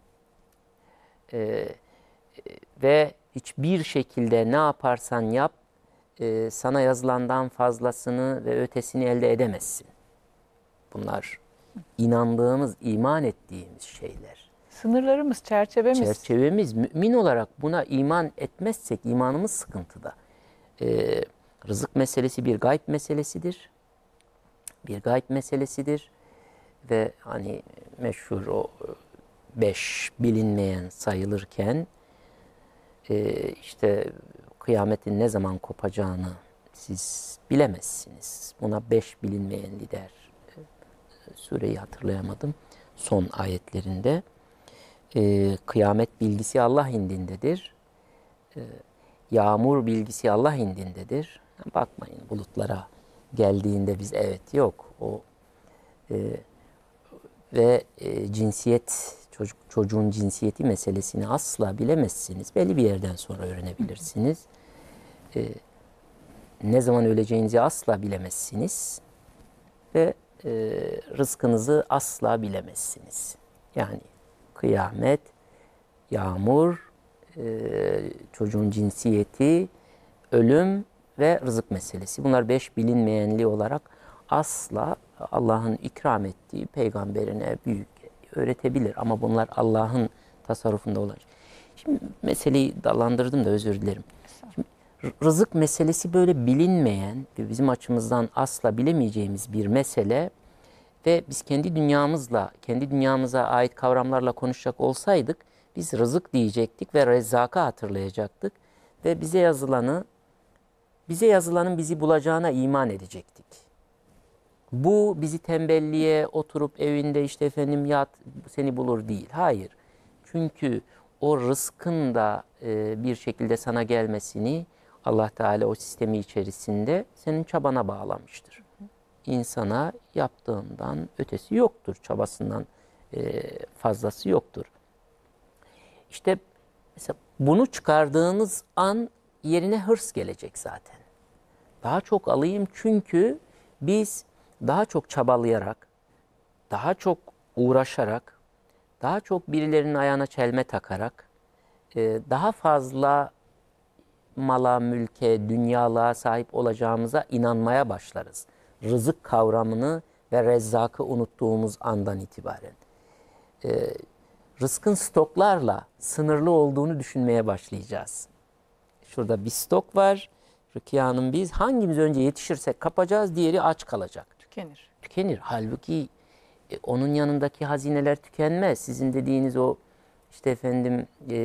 S2: Ee, ve hiçbir şekilde ne yaparsan yap, e, sana yazılandan fazlasını ve ötesini elde edemezsin. Bunlar inandığımız, iman ettiğimiz şeyler.
S1: Sınırlarımız, çerçevemiz.
S2: Çerçevemiz, mümin olarak buna iman etmezsek imanımız sıkıntıda. Ee, rızık meselesi bir gayb meselesidir. Bir gayb meselesidir. Ve hani meşhur o beş bilinmeyen sayılırken e, işte kıyametin ne zaman kopacağını siz bilemezsiniz. Buna beş bilinmeyen lider. Sureyi hatırlayamadım. Son ayetlerinde. Ee, kıyamet bilgisi Allah indindedir. Ee, yağmur bilgisi Allah indindedir. Bakmayın bulutlara geldiğinde biz evet yok. O e, ve e, cinsiyet çocuk çocuğun cinsiyeti meselesini asla bilemezsiniz. Belli bir yerden sonra öğrenebilirsiniz. Ee, ne zaman öleceğinizi asla bilemezsiniz ve e, rızkınızı asla bilemezsiniz. Yani kıyamet, yağmur, e, çocuğun cinsiyeti, ölüm ve rızık meselesi. Bunlar beş bilinmeyenli olarak asla Allah'ın ikram ettiği peygamberine büyük öğretebilir. Ama bunlar Allah'ın tasarrufunda olacak. Şimdi meseleyi dallandırdım da özür dilerim. Şimdi, rızık meselesi böyle bilinmeyen ve bizim açımızdan asla bilemeyeceğimiz bir mesele. Ve biz kendi dünyamızla, kendi dünyamıza ait kavramlarla konuşacak olsaydık, biz rızık diyecektik ve rezzakı hatırlayacaktık. Ve bize yazılanı, bize yazılanın bizi bulacağına iman edecektik. Bu bizi tembelliğe, oturup evinde işte efendim yat seni bulur değil. Hayır. Çünkü o rızkın da e, bir şekilde sana gelmesini Allah Teala o sistemi içerisinde senin çabana bağlamıştır. İnsana yaptığından ötesi yoktur. Çabasından e, fazlası yoktur. İşte mesela bunu çıkardığınız an yerine hırs gelecek zaten. Daha çok alayım çünkü biz daha çok çabalayarak, daha çok uğraşarak, daha çok birilerinin ayağına çelme takarak, e, daha fazla mala, mülke, dünyalığa sahip olacağımıza inanmaya başlarız. Rızık kavramını ve rezzakı unuttuğumuz andan itibaren. Ee, rızkın stoklarla sınırlı olduğunu düşünmeye başlayacağız. Şurada bir stok var. Rukiye Hanım biz hangimiz önce yetişirsek kapacağız, diğeri aç kalacak.
S1: Tükenir.
S2: Tükenir. Halbuki e, onun yanındaki hazineler tükenmez. Sizin dediğiniz o işte efendim e,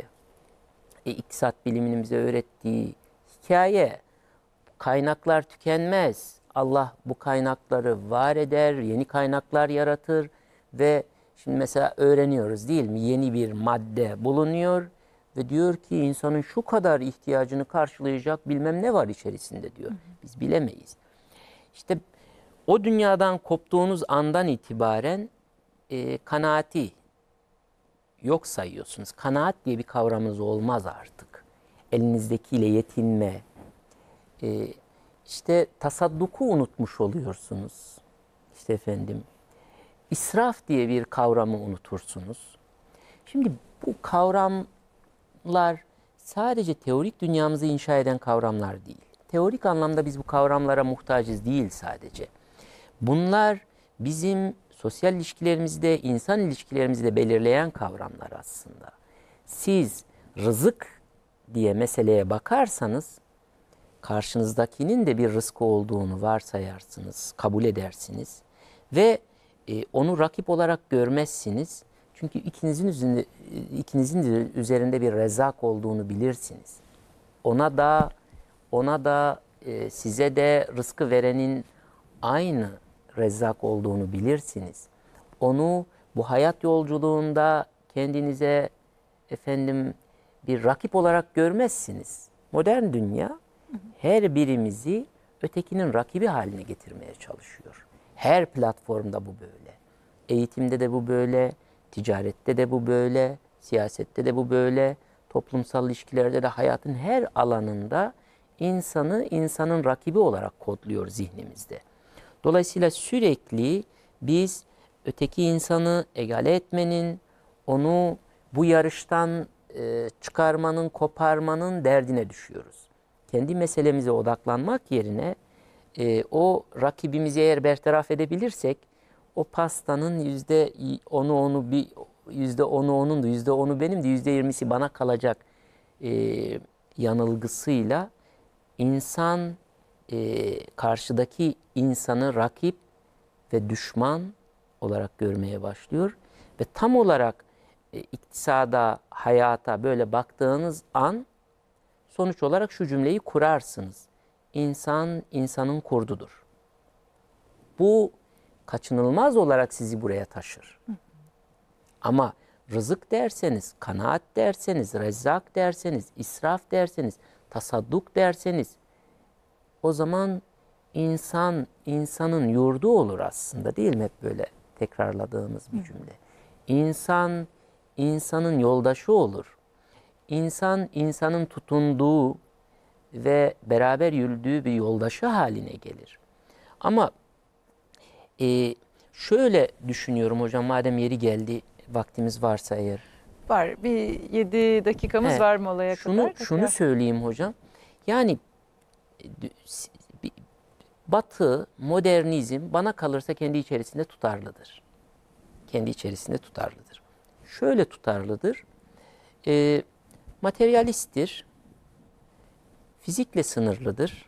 S2: e, iktisat biliminin bize öğrettiği hikaye, kaynaklar tükenmez. Allah bu kaynakları var eder, yeni kaynaklar yaratır ve şimdi mesela öğreniyoruz değil mi? Yeni bir madde bulunuyor ve diyor ki insanın şu kadar ihtiyacını karşılayacak bilmem ne var içerisinde diyor. Biz bilemeyiz. İşte o dünyadan koptuğunuz andan itibaren e, kanaati yok sayıyorsunuz. Kanaat diye bir kavramınız olmaz artık. Elinizdekiyle yetinme, e, işte tasadduku unutmuş oluyorsunuz. İşte efendim, israf diye bir kavramı unutursunuz. Şimdi bu kavramlar sadece teorik dünyamızı inşa eden kavramlar değil. Teorik anlamda biz bu kavramlara muhtacız değil sadece. Bunlar bizim sosyal ilişkilerimizi de, insan ilişkilerimizi de belirleyen kavramlar aslında. Siz rızık diye meseleye bakarsanız, karşınızdakinin de bir rızkı olduğunu varsayarsınız, kabul edersiniz ve e, onu rakip olarak görmezsiniz. Çünkü ikinizin üzerinde, ikinizin de üzerinde bir rezzak olduğunu bilirsiniz. Ona da ona da e, size de rızkı verenin aynı rezzak olduğunu bilirsiniz. Onu bu hayat yolculuğunda kendinize efendim bir rakip olarak görmezsiniz. Modern dünya her birimizi ötekinin rakibi haline getirmeye çalışıyor. Her platformda bu böyle. Eğitimde de bu böyle, ticarette de bu böyle, siyasette de bu böyle, toplumsal ilişkilerde de hayatın her alanında insanı insanın rakibi olarak kodluyor zihnimizde. Dolayısıyla sürekli biz öteki insanı egale etmenin, onu bu yarıştan e, çıkarmanın, koparmanın derdine düşüyoruz. Kendi meselemize odaklanmak yerine e, o rakibimizi eğer bertaraf edebilirsek o pastanın yüzde onu onu bir yüzde onu onundu, yüzde onu benimdi, yüzde yirmisi bana kalacak e, yanılgısıyla insan e, karşıdaki insanı rakip ve düşman olarak görmeye başlıyor ve tam olarak e, iktisada, hayata böyle baktığınız an sonuç olarak şu cümleyi kurarsınız. İnsan, insanın kurdudur. Bu kaçınılmaz olarak sizi buraya taşır. Ama rızık derseniz, kanaat derseniz, rezzak derseniz, israf derseniz, tasadduk derseniz o zaman insan, insanın yurdu olur aslında, değil mi? Hep böyle tekrarladığımız bir cümle. İnsan, insanın yoldaşı olur. İnsan, insanın tutunduğu ve beraber yürüdüğü bir yoldaşı haline gelir. Ama e, şöyle düşünüyorum hocam, madem yeri geldi, vaktimiz varsa eğer.
S1: Var. Bir yedi dakikamız
S2: Evet.
S1: var molaya
S2: Şunu,
S1: kadar.
S2: şunu söyleyeyim hocam. Yani Batı, modernizm bana kalırsa kendi içerisinde tutarlıdır. Kendi içerisinde tutarlıdır. Şöyle tutarlıdır. E, materyalisttir. Fizikle sınırlıdır.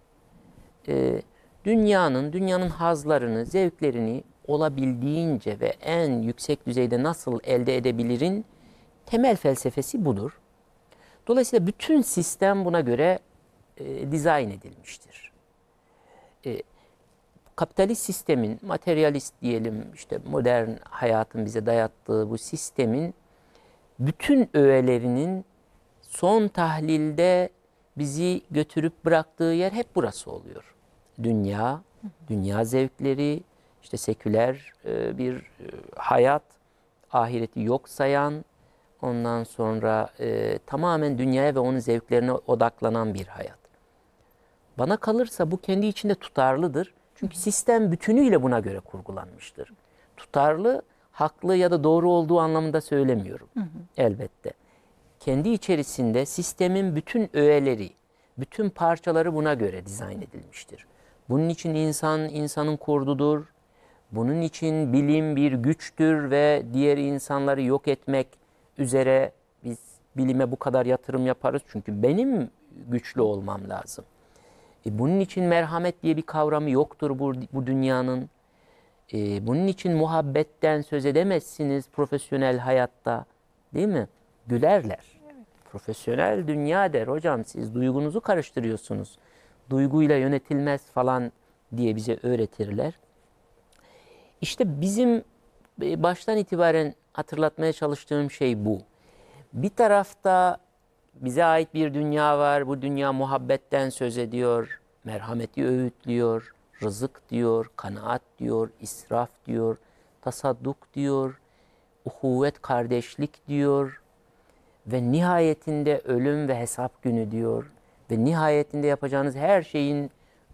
S2: E, dünyanın, dünyanın hazlarını, zevklerini olabildiğince ve en yüksek düzeyde nasıl elde edebilirin temel felsefesi budur. Dolayısıyla bütün sistem buna göre e, dizayn edilmiştir. E, kapitalist sistemin, materyalist diyelim, işte modern hayatın bize dayattığı bu sistemin bütün öğelerinin son tahlilde bizi götürüp bıraktığı yer hep burası oluyor. Dünya, dünya zevkleri, işte seküler e, bir e, hayat, ahireti yok sayan, ondan sonra e, tamamen dünyaya ve onun zevklerine odaklanan bir hayat. Bana kalırsa bu kendi içinde tutarlıdır. Çünkü sistem bütünüyle buna göre kurgulanmıştır. Tutarlı, haklı ya da doğru olduğu anlamında söylemiyorum. Hı hı. Elbette. Kendi içerisinde sistemin bütün öğeleri, bütün parçaları buna göre dizayn edilmiştir. Bunun için insan, insanın kurdudur. Bunun için bilim bir güçtür ve diğer insanları yok etmek üzere biz bilime bu kadar yatırım yaparız. Çünkü benim güçlü olmam lazım. E bunun için merhamet diye bir kavramı yoktur bu, bu dünyanın. E bunun için muhabbetten söz edemezsiniz profesyonel hayatta. Değil mi? Gülerler. Evet. Profesyonel dünya der hocam, siz duygunuzu karıştırıyorsunuz. Duyguyla yönetilmez falan diye bize öğretirler. İşte bizim baştan itibaren hatırlatmaya çalıştığım şey bu. Bir tarafta bize ait bir dünya var. Bu dünya muhabbetten söz ediyor, merhameti öğütlüyor, rızık diyor, kanaat diyor, israf diyor, tasadduk diyor, uhuvvet, kardeşlik diyor ve nihayetinde ölüm ve hesap günü diyor ve nihayetinde yapacağınız her şeyin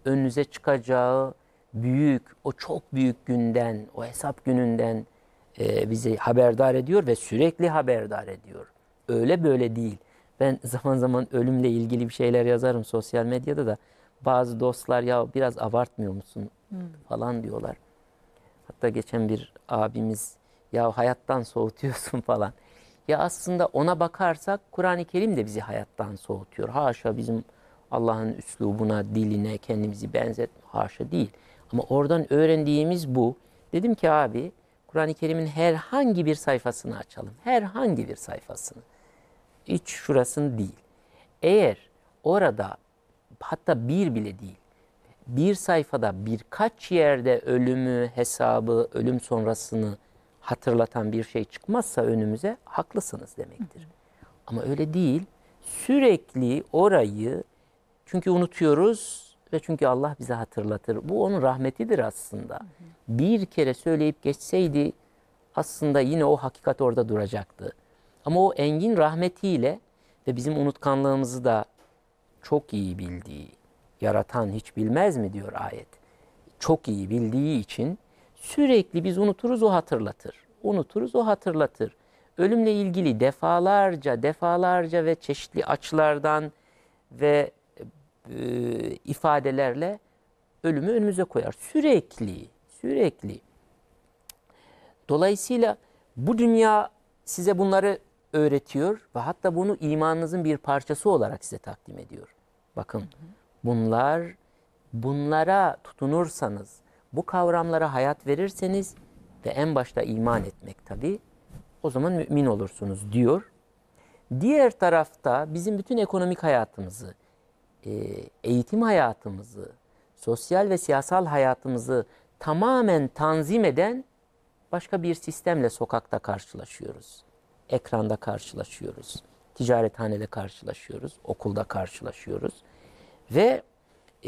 S2: önünüze çıkacağı büyük, o çok büyük günden, o hesap gününden e, bizi haberdar ediyor ve sürekli haberdar ediyor. Öyle böyle değil. Ben zaman zaman ölümle ilgili bir şeyler yazarım sosyal medyada da. Bazı dostlar ya biraz abartmıyor musun hmm. falan diyorlar. Hatta geçen bir abimiz ya hayattan soğutuyorsun falan. Ya aslında ona bakarsak Kur'an-ı Kerim de bizi hayattan soğutuyor. Haşa bizim Allah'ın üslubuna, diline kendimizi benzet, haşa değil. Ama oradan öğrendiğimiz bu. Dedim ki abi Kur'an-ı Kerim'in herhangi bir sayfasını açalım. Herhangi bir sayfasını. Hiç şurasını değil. Eğer orada hatta bir bile değil, bir sayfada birkaç yerde ölümü, hesabı, ölüm sonrasını hatırlatan bir şey çıkmazsa önümüze haklısınız demektir. Ama öyle değil. Sürekli orayı çünkü unutuyoruz ve çünkü Allah bize hatırlatır. Bu onun rahmetidir aslında. Bir kere söyleyip geçseydi aslında yine o hakikat orada duracaktı. Ama o engin rahmetiyle ve bizim unutkanlığımızı da çok iyi bildiği, yaratan hiç bilmez mi diyor ayet. Çok iyi bildiği için sürekli biz unuturuz, o hatırlatır. Unuturuz, o hatırlatır. Ölümle ilgili defalarca, defalarca ve çeşitli açılardan ve e, ifadelerle ölümü önümüze koyar. Sürekli, sürekli. Dolayısıyla bu dünya size bunları öğretiyor ve hatta bunu imanınızın bir parçası olarak size takdim ediyor. Bakın bunlar, bunlara tutunursanız, bu kavramlara hayat verirseniz ve en başta iman etmek tabii, o zaman mümin olursunuz diyor. Diğer tarafta bizim bütün ekonomik hayatımızı, eğitim hayatımızı, sosyal ve siyasal hayatımızı tamamen tanzim eden başka bir sistemle sokakta karşılaşıyoruz. Ekranda karşılaşıyoruz. Ticarethanede karşılaşıyoruz. Okulda karşılaşıyoruz. Ve e,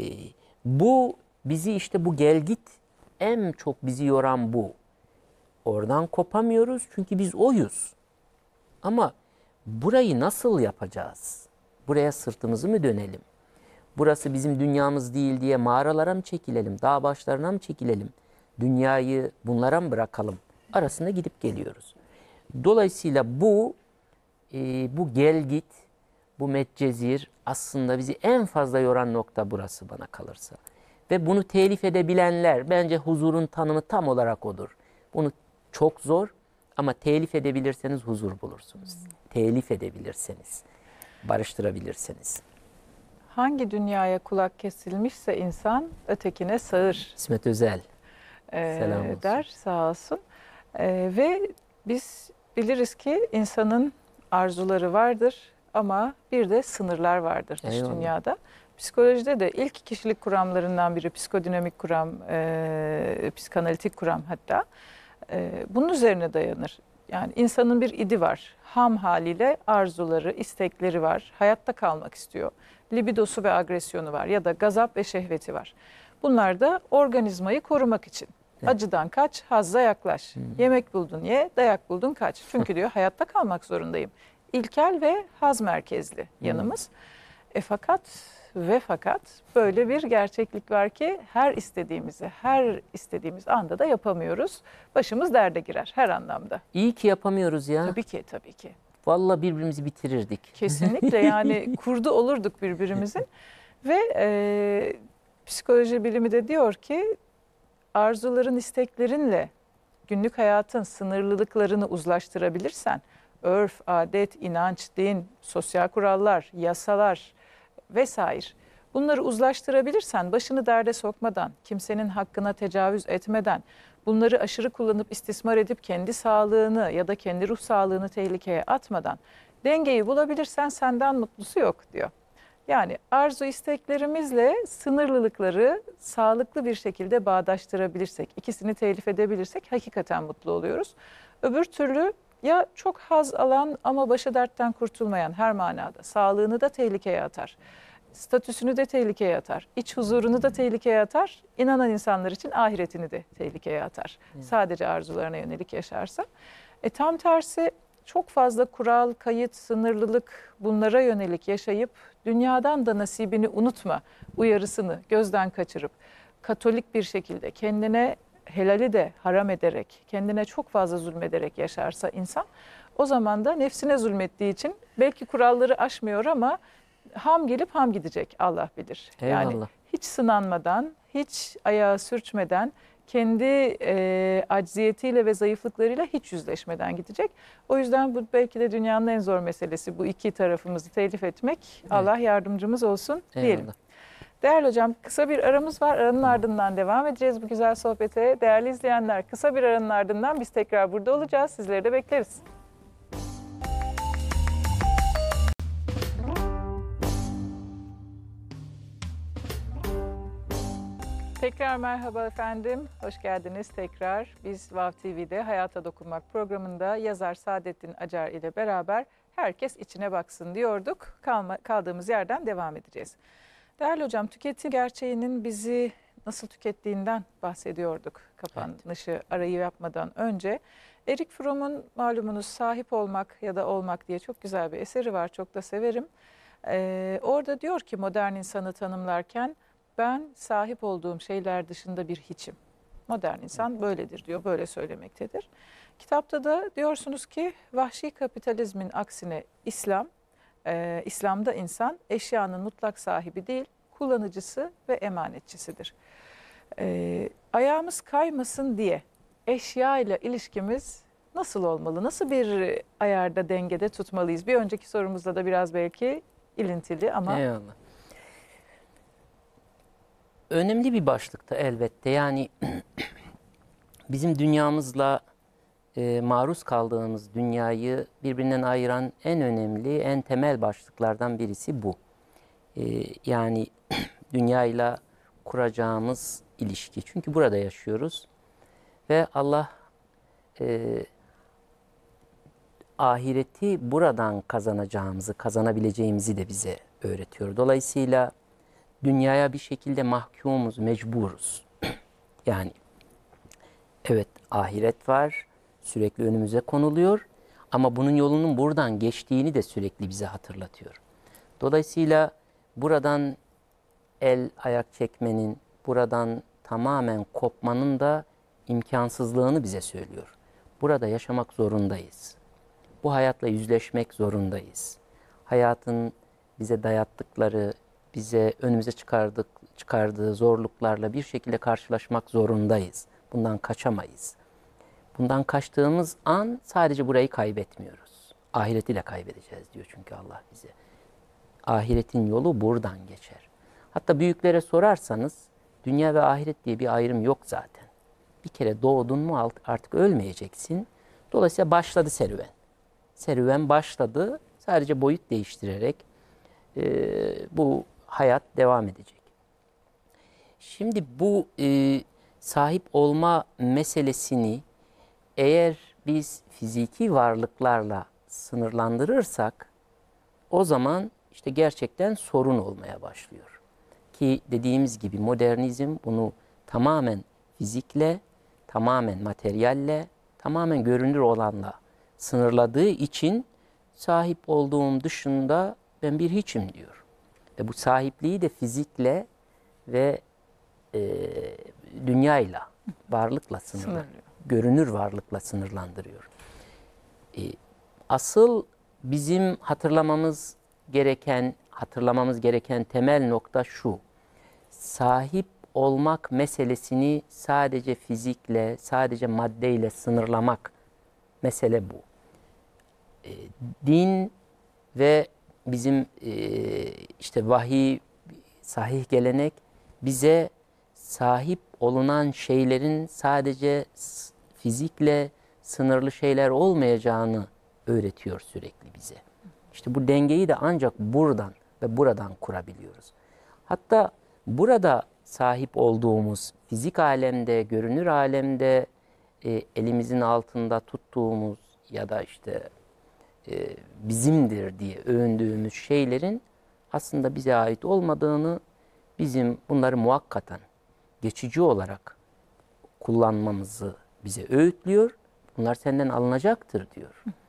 S2: bu bizi işte bu gelgit en çok bizi yoran bu. Oradan kopamıyoruz çünkü biz oyuz. Ama burayı nasıl yapacağız? Buraya sırtımızı mı dönelim? Burası bizim dünyamız değil diye mağaralara mı çekilelim? Dağ başlarına mı çekilelim? Dünyayı bunlara mı bırakalım? Arasında gidip geliyoruz. Dolayısıyla bu e, bu gelgit, bu medcezir aslında bizi en fazla yoran nokta burası bana kalırsa. Ve bunu telif edebilenler, bence huzurun tanımı tam olarak odur. Bunu çok zor ama telif edebilirseniz huzur bulursunuz. Hmm. Telif edebilirseniz, barıştırabilirseniz.
S1: Hangi dünyaya kulak kesilmişse insan ötekine sağır.
S2: İsmet Özel.
S1: Ee,
S2: Selam olsun.
S1: Der sağ olsun. Ee, ve biz biliriz ki insanın arzuları vardır ama bir de sınırlar vardır dış
S2: Eyvallah.
S1: dünyada. Psikolojide de ilk kişilik kuramlarından biri psikodinamik kuram, e, psikanalitik kuram hatta. E, bunun üzerine dayanır. Yani insanın bir idi var. Ham haliyle arzuları, istekleri var. Hayatta kalmak istiyor. Libidosu ve agresyonu var ya da gazap ve şehveti var. Bunlar da organizmayı korumak için. Evet. Acıdan kaç, hazza yaklaş. Hmm. Yemek buldun ye, dayak buldun kaç. Çünkü diyor hayatta kalmak zorundayım. İlkel ve haz merkezli yanımız. Hmm. E fakat ve fakat böyle bir gerçeklik var ki her istediğimizi, her istediğimiz anda da yapamıyoruz. Başımız derde girer her anlamda.
S2: İyi ki yapamıyoruz ya.
S1: Tabii ki, tabii ki.
S2: Vallahi birbirimizi bitirirdik.
S1: Kesinlikle yani kurdu olurduk birbirimizin. Ve e, psikoloji bilimi de diyor ki arzuların, isteklerinle günlük hayatın sınırlılıklarını uzlaştırabilirsen, örf, adet, inanç, din, sosyal kurallar, yasalar vesaire bunları uzlaştırabilirsen, başını derde sokmadan, kimsenin hakkına tecavüz etmeden, bunları aşırı kullanıp istismar edip kendi sağlığını ya da kendi ruh sağlığını tehlikeye atmadan dengeyi bulabilirsen senden mutlusu yok diyor. Yani arzu isteklerimizle sınırlılıkları sağlıklı bir şekilde bağdaştırabilirsek, ikisini telif edebilirsek hakikaten mutlu oluyoruz. Öbür türlü ya çok haz alan ama başı dertten kurtulmayan her manada sağlığını da tehlikeye atar, statüsünü de tehlikeye atar, iç huzurunu da tehlikeye atar, inanan insanlar için ahiretini de tehlikeye atar. Evet. Sadece arzularına yönelik yaşarsa. E tam tersi çok fazla kural, kayıt, sınırlılık bunlara yönelik yaşayıp dünyadan da nasibini unutma uyarısını gözden kaçırıp Katolik bir şekilde kendine helali de haram ederek, kendine çok fazla zulmederek yaşarsa insan, o zaman da nefsine zulmettiği için belki kuralları aşmıyor ama ham gelip ham gidecek, Allah bilir. Yani
S2: Eyvallah.
S1: hiç sınanmadan, hiç ayağı sürçmeden, kendi e, acziyetiyle ve zayıflıklarıyla hiç yüzleşmeden gidecek. O yüzden bu belki de dünyanın en zor meselesi, bu iki tarafımızı telif etmek.
S2: Evet.
S1: Allah yardımcımız olsun diyelim.
S2: Eyvallah.
S1: Değerli hocam, kısa bir aramız var. Aranın ardından devam edeceğiz bu güzel sohbete. Değerli izleyenler, kısa bir aranın ardından biz tekrar burada olacağız. Sizleri de bekleriz. Tekrar merhaba efendim. Hoş geldiniz tekrar. Biz Vav T V'de Hayata Dokunmak programında yazar Saadettin Acar ile beraber herkes içine baksın diyorduk. Kalma, kaldığımız yerden devam edeceğiz. Değerli hocam, tüketim gerçeğinin bizi nasıl tükettiğinden bahsediyorduk kapanışı, evet. Arayı yapmadan önce. Erik Fromm'un malumunuz Sahip Olmak ya da Olmak diye çok güzel bir eseri var. Çok da severim. Ee, orada diyor ki modern insanı tanımlarken, ben sahip olduğum şeyler dışında bir hiçim. Modern insan böyledir diyor, böyle söylemektedir. Kitapta da diyorsunuz ki vahşi kapitalizmin aksine İslam, e, İslam'da insan eşyanın mutlak sahibi değil, kullanıcısı ve emanetçisidir. E, ayağımız kaymasın diye eşya ile ilişkimiz nasıl olmalı? Nasıl bir ayarda, dengede tutmalıyız? Bir önceki sorumuzda da biraz belki ilintili ama...
S2: Eyvallah. Önemli bir başlıkta elbette. Yani bizim dünyamızla e, maruz kaldığımız dünyayı birbirinden ayıran en önemli, en temel başlıklardan birisi bu. E, yani dünyayla kuracağımız ilişki. Çünkü burada yaşıyoruz ve Allah e, ahireti buradan kazanacağımızı, kazanabileceğimizi de bize öğretiyor. Dolayısıyla dünyaya bir şekilde mahkumuz, mecburuz. Yani evet, ahiret var, sürekli önümüze konuluyor ama bunun yolunun buradan geçtiğini de sürekli bize hatırlatıyor. Dolayısıyla buradan el ayak çekmenin, buradan tamamen kopmanın da imkansızlığını bize söylüyor. Burada yaşamak zorundayız. Bu hayatla yüzleşmek zorundayız. Hayatın bize dayattıkları, bize önümüze çıkardık, çıkardığı zorluklarla bir şekilde karşılaşmak zorundayız. Bundan kaçamayız. Bundan kaçtığımız an sadece burayı kaybetmiyoruz. Ahireti de kaybedeceğiz diyor çünkü Allah bize. Ahiretin yolu buradan geçer. Hatta büyüklere sorarsanız dünya ve ahiret diye bir ayrım yok zaten. Bir kere doğdun mu artık ölmeyeceksin. Dolayısıyla başladı serüven. Serüven başladı. Sadece boyut değiştirerek e, bu hayat devam edecek. Şimdi bu e, sahip olma meselesini eğer biz fiziki varlıklarla sınırlandırırsak o zaman işte gerçekten sorun olmaya başlıyor. Ki dediğimiz gibi modernizm bunu tamamen fizikle, tamamen materyalle, tamamen görünür olanla sınırladığı için sahip olduğum dışında ben bir hiçim diyor. Ve bu sahipliği de fizikle ve e, dünyayla, varlıkla sınırlandırıyor. Görünür varlıkla sınırlandırıyor. E, asıl bizim hatırlamamız gereken, hatırlamamız gereken temel nokta şu. Sahip olmak meselesini sadece fizikle, sadece maddeyle sınırlamak mesele bu. E, din ve bizim e, işte vahiy, sahih gelenek bize sahip olunan şeylerin sadece fizikle sınırlı şeyler olmayacağını öğretiyor sürekli bize. İşte bu dengeyi de ancak buradan ve buradan kurabiliyoruz. Hatta burada sahip olduğumuz fizik alemde, görünür alemde e, elimizin altında tuttuğumuz ya da işte e, bizimdir diye övündüğümüz şeylerin aslında bize ait olmadığını, bizim bunları muhakkaten geçici olarak kullanmamızı bize öğütlüyor. Bunlar senden alınacaktır diyor.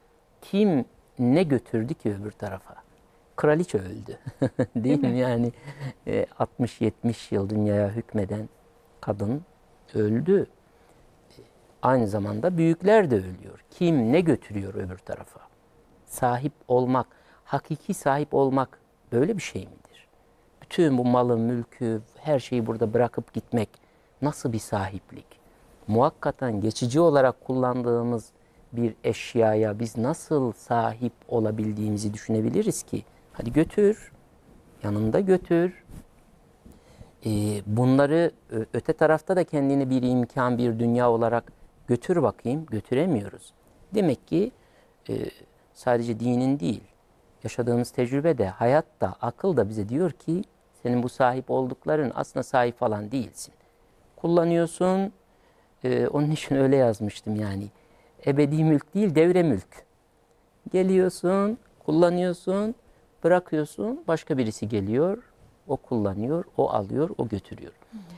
S2: kim ne götürdü ki öbür tarafa? Kraliçe öldü. Değil,
S1: Değil
S2: mi?
S1: mi?
S2: Yani e, altmış yetmiş yıl dünyaya hükmeden kadın öldü. Aynı zamanda büyükler de ölüyor. Kim ne götürüyor öbür tarafa? Sahip olmak, hakiki sahip olmak böyle bir şey midir? Bütün bu malı, mülkü, her şeyi burada bırakıp gitmek nasıl bir sahiplik? Muhakkaten geçici olarak kullandığımız bir eşyaya biz nasıl sahip olabildiğimizi düşünebiliriz ki? Hadi götür, yanında götür. Ee, bunları öte tarafta da kendini bir imkan, bir dünya olarak götür bakayım, götüremiyoruz. Demek ki e, sadece dinin değil, yaşadığımız tecrübe de, hayat da, akıl da bize diyor ki senin bu sahip oldukların aslında sahip falan değilsin. Kullanıyorsun, e, onun için öyle yazmıştım yani. Ebedi mülk değil, devre mülk. Geliyorsun, kullanıyorsun, bırakıyorsun, başka birisi geliyor, o kullanıyor, o alıyor, o götürüyor.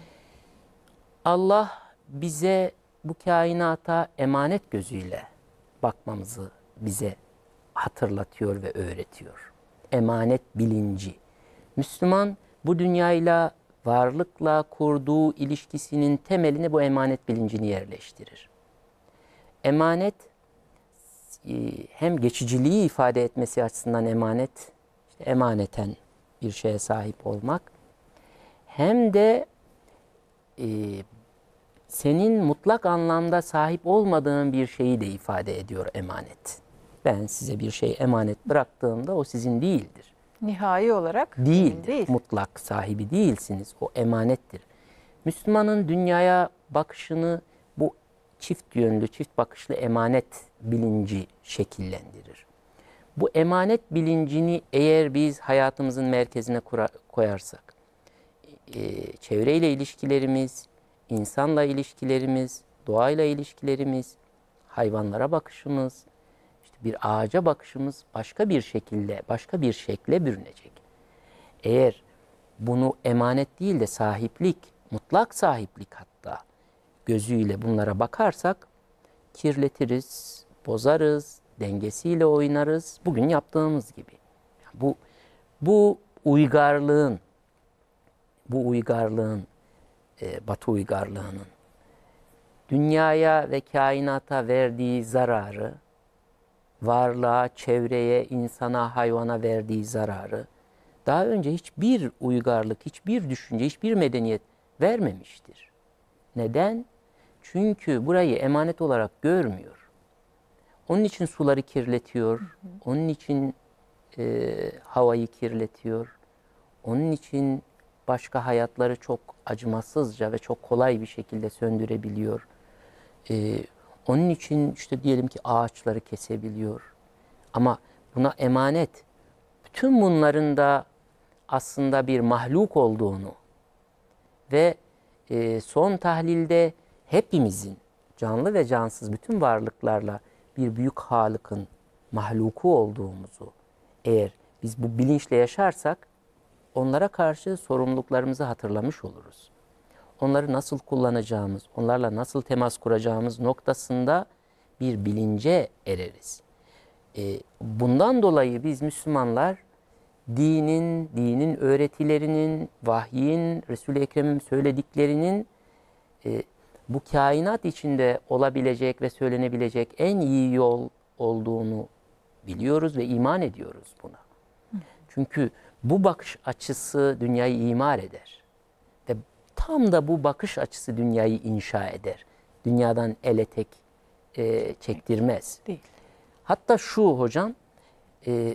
S2: Allah bize bu kainata emanet gözüyle bakmamızı bize hatırlatıyor ve öğretiyor. Emanet bilinci. Müslüman bu dünyayla, varlıkla kurduğu ilişkisinin temelini bu emanet bilincini yerleştirir. Emanet hem geçiciliği ifade etmesi açısından emanet, işte emaneten bir şeye sahip olmak, hem de e, senin mutlak anlamda sahip olmadığın bir şeyi de ifade ediyor emanet. Ben size bir şey emanet bıraktığımda o sizin değildir.
S1: Nihai olarak
S2: Değildir.
S1: değil.
S2: Mutlak sahibi değilsiniz. O emanettir. Müslümanın dünyaya bakışını bu çift yönlü, çift bakışlı emanet bilinci şekillendirir. Bu emanet bilincini eğer biz hayatımızın merkezine koyarsak, e, çevreyle ilişkilerimiz, insanla ilişkilerimiz, doğayla ilişkilerimiz, hayvanlara bakışımız, işte bir ağaca bakışımız başka bir şekilde, başka bir şekle bürünecek. Eğer bunu emanet değil de sahiplik, mutlak sahiplik hatta gözüyle bunlara bakarsak kirletiriz, bozarız, dengesiyle oynarız. Bugün yaptığımız gibi. Bu bu uygarlığın, bu uygarlığın, e, Batı uygarlığının dünyaya ve kainata verdiği zararı, varlığa, çevreye, insana, hayvana verdiği zararı daha önce hiçbir uygarlık, hiçbir düşünce, hiçbir medeniyet vermemiştir. Neden? Çünkü burayı emanet olarak görmüyor. Onun için suları kirletiyor, hı hı. Onun için e, havayı kirletiyor, onun için başka hayatları çok acımasızca ve çok kolay bir şekilde söndürebiliyor. E, onun için işte diyelim ki ağaçları kesebiliyor. Ama buna emanet, bütün bunların da aslında bir mahluk olduğunu ve e, son tahlilde hepimizin, canlı ve cansız bütün varlıklarla bir büyük Halık'ın mahluku olduğumuzu eğer biz bu bilinçle yaşarsak onlara karşı sorumluluklarımızı hatırlamış oluruz. Onları nasıl kullanacağımız, onlarla nasıl temas kuracağımız noktasında bir bilince ereriz. E, bundan dolayı biz Müslümanlar dinin, dinin öğretilerinin, vahyin, Resul-i Ekrem'in söylediklerinin e, bu kainat içinde olabilecek ve söylenebilecek en iyi yol olduğunu biliyoruz ve iman ediyoruz buna. Çünkü bu bakış açısı dünyayı imar eder. Ve tam da bu bakış açısı dünyayı inşa eder. Dünyadan ele tek e, çektirmez. Değil. Hatta şu hocam, e,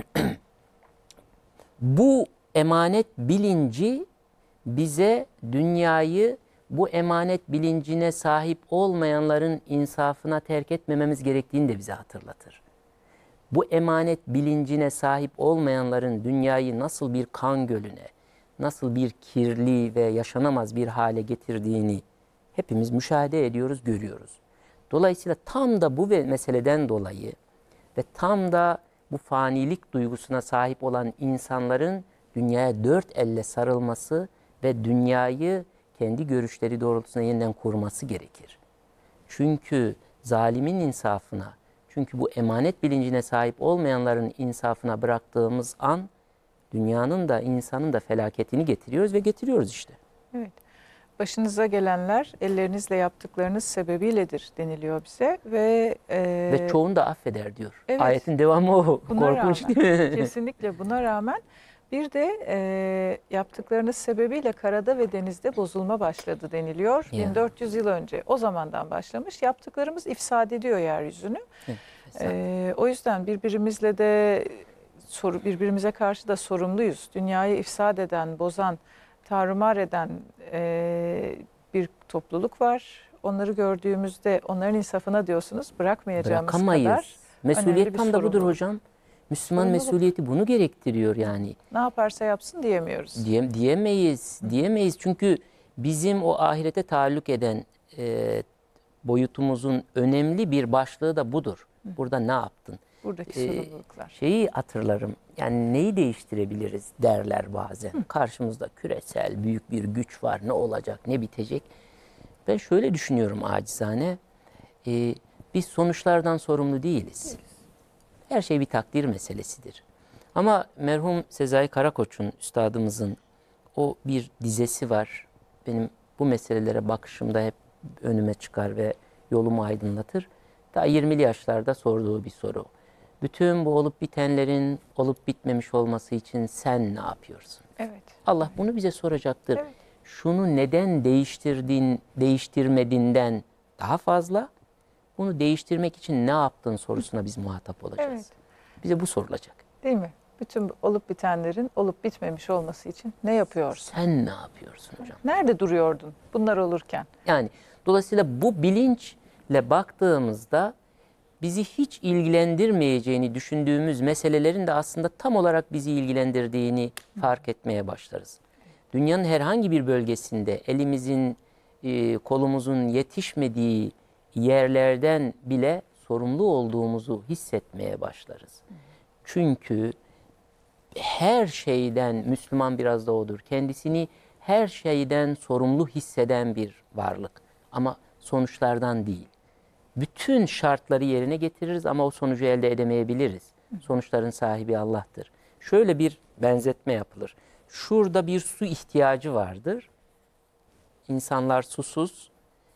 S2: bu emanet bilinci bize dünyayı bu emanet bilincine sahip olmayanların insafına terk etmememiz gerektiğini de bize hatırlatır. Bu emanet bilincine sahip olmayanların dünyayı nasıl bir kan gölüne, nasıl bir kirli ve yaşanamaz bir hale getirdiğini hepimiz müşahede ediyoruz, görüyoruz. Dolayısıyla tam da bu meseleden dolayı ve tam da bu fanilik duygusuna sahip olan insanların dünyaya dört elle sarılması ve dünyayı kendi görüşleri doğrultusunda yeniden kurması gerekir. Çünkü zalimin insafına, Çünkü bu emanet bilincine sahip olmayanların insafına bıraktığımız an dünyanın da insanın da felaketini getiriyoruz ve getiriyoruz işte.
S1: Evet. Başınıza gelenler ellerinizle yaptıklarınız sebebiyledir deniliyor bize ve e,
S2: Ve çoğunu da affeder diyor.
S1: evet,
S2: Ayetin devamı o.
S1: buna
S2: Korkunç
S1: rağmen,
S2: değil mi?
S1: kesinlikle buna rağmen bir de e, yaptıklarınız sebebiyle karada ve denizde bozulma başladı deniliyor.
S2: Ya.
S1: bin dört yüz yıl önce o zamandan başlamış. Yaptıklarımız ifsad ediyor yeryüzünü.
S2: Evet,
S1: E, o yüzden birbirimizle de soru birbirimize karşı da sorumluyuz. Dünyayı ifsad eden, bozan, tarumar eden e, bir topluluk var. Onları gördüğümüzde onların insafına diyorsunuz bırakmayacağımız
S2: Bırakamayız.
S1: kadar
S2: Mesuliyet
S1: önemli bir
S2: tam da budur
S1: sorumluluk.
S2: hocam. Müslüman
S1: Sorumluluk.
S2: mesuliyeti bunu gerektiriyor yani.
S1: Ne yaparsa yapsın diyemiyoruz.
S2: Diye, diyemeyiz, diyemeyiz çünkü bizim o ahirete taalluk eden e, boyutumuzun önemli bir başlığı da budur. Burada ne yaptın?
S1: Buradaki
S2: Ee,
S1: sorumluluklar.
S2: Şeyi hatırlarım, yani neyi değiştirebiliriz derler bazen. Karşımızda küresel büyük bir güç var, ne olacak, ne bitecek? Ben şöyle düşünüyorum acizane, e, biz sonuçlardan sorumlu değiliz. Her şey bir takdir meselesidir. Ama merhum Sezai Karakoç'un, üstadımızın o bir dizesi var. Benim bu meselelere bakışımda hep önüme çıkar ve yolumu aydınlatır. Daha yirmili yaşlarda sorduğu bir soru. Bütün bu olup bitenlerin olup bitmemiş olması için sen ne yapıyorsun?
S1: Evet.
S2: Allah bunu bize soracaktır.
S1: Evet.
S2: Şunu neden değiştirdin, değiştirmediğinden daha fazla, bunu değiştirmek için ne yaptın sorusuna biz muhatap olacağız.
S1: Evet.
S2: Bize bu sorulacak.
S1: Değil mi? Bütün bu olup bitenlerin olup bitmemiş olması için ne yapıyorsun?
S2: Sen ne yapıyorsun hocam?
S1: Nerede duruyordun bunlar olurken?
S2: Yani dolayısıyla bu bilinçle baktığımızda bizi hiç ilgilendirmeyeceğini düşündüğümüz meselelerin de aslında tam olarak bizi ilgilendirdiğini fark etmeye başlarız. Dünyanın herhangi bir bölgesinde elimizin, e, kolumuzun yetişmediği yerlerden bile sorumlu olduğumuzu hissetmeye başlarız. Çünkü her şeyden, Müslüman biraz da odur, kendisini her şeyden sorumlu hisseden bir varlık. Ama sonuçlardan değil. Bütün şartları yerine getiririz ama o sonucu elde edemeyebiliriz. Sonuçların sahibi Allah'tır. Şöyle bir benzetme yapılır. Şurada bir su ihtiyacı vardır. İnsanlar susuz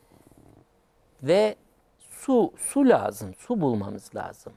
S2: ve su, su lazım, su bulmamız lazım.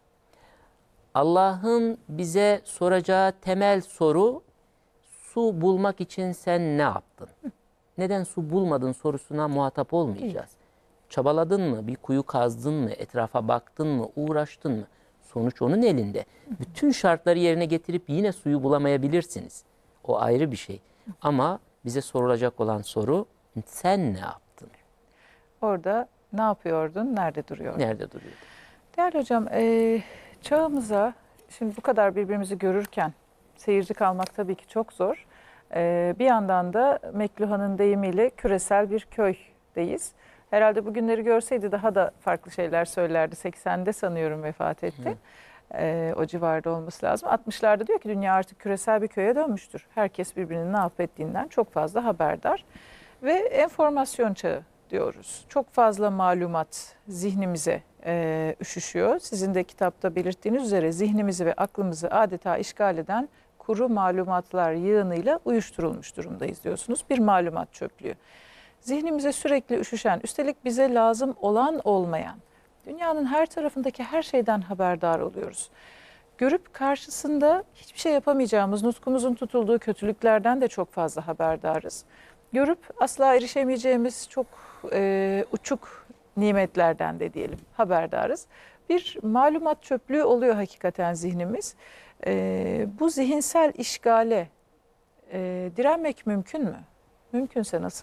S2: Allah'ın bize soracağı temel soru, su bulmak için sen ne yaptın? Neden su bulmadın sorusuna muhatap olmayacağız. Çabaladın mı? Bir kuyu kazdın mı? Etrafa baktın mı? Uğraştın mı? Sonuç onun elinde. Bütün şartları yerine getirip yine suyu bulamayabilirsiniz. O ayrı bir şey. Ama bize sorulacak olan soru, sen ne yaptın?
S1: Orada ne yapıyordun? Nerede duruyordun?
S2: Nerede duruyordun?
S1: Değerli hocam, e, çağımıza şimdi bu kadar birbirimizi görürken seyirci kalmak tabii ki çok zor. E, bir yandan da Mekluhan'ın deyimiyle küresel bir köydeyiz. Herhalde bugünleri görseydi daha da farklı şeyler söylerdi. seksende sanıyorum vefat etti. E, o civarda olması lazım. altmışlarda diyor ki dünya artık küresel bir köye dönmüştür. Herkes birbirinin ne yapıp ettiğinden çok fazla haberdar. Ve enformasyon çağı diyoruz. Çok fazla malumat zihnimize e, üşüşüyor. Sizin de kitapta belirttiğiniz üzere zihnimizi ve aklımızı adeta işgal eden kuru malumatlar yığınıyla uyuşturulmuş durumdayız diyorsunuz. Bir malumat çöplüğü. Zihnimize sürekli üşüşen, üstelik bize lazım olan olmayan, dünyanın her tarafındaki her şeyden haberdar oluyoruz. Görüp karşısında hiçbir şey yapamayacağımız, nutkumuzun tutulduğu kötülüklerden de çok fazla haberdarız. Görüp asla erişemeyeceğimiz çok e, uçuk nimetlerden de diyelim haberdarız. Bir malumat çöplüğü oluyor hakikaten zihnimiz. E, bu zihinsel işgale e, direnmek mümkün mü? Mümkünse nasıl?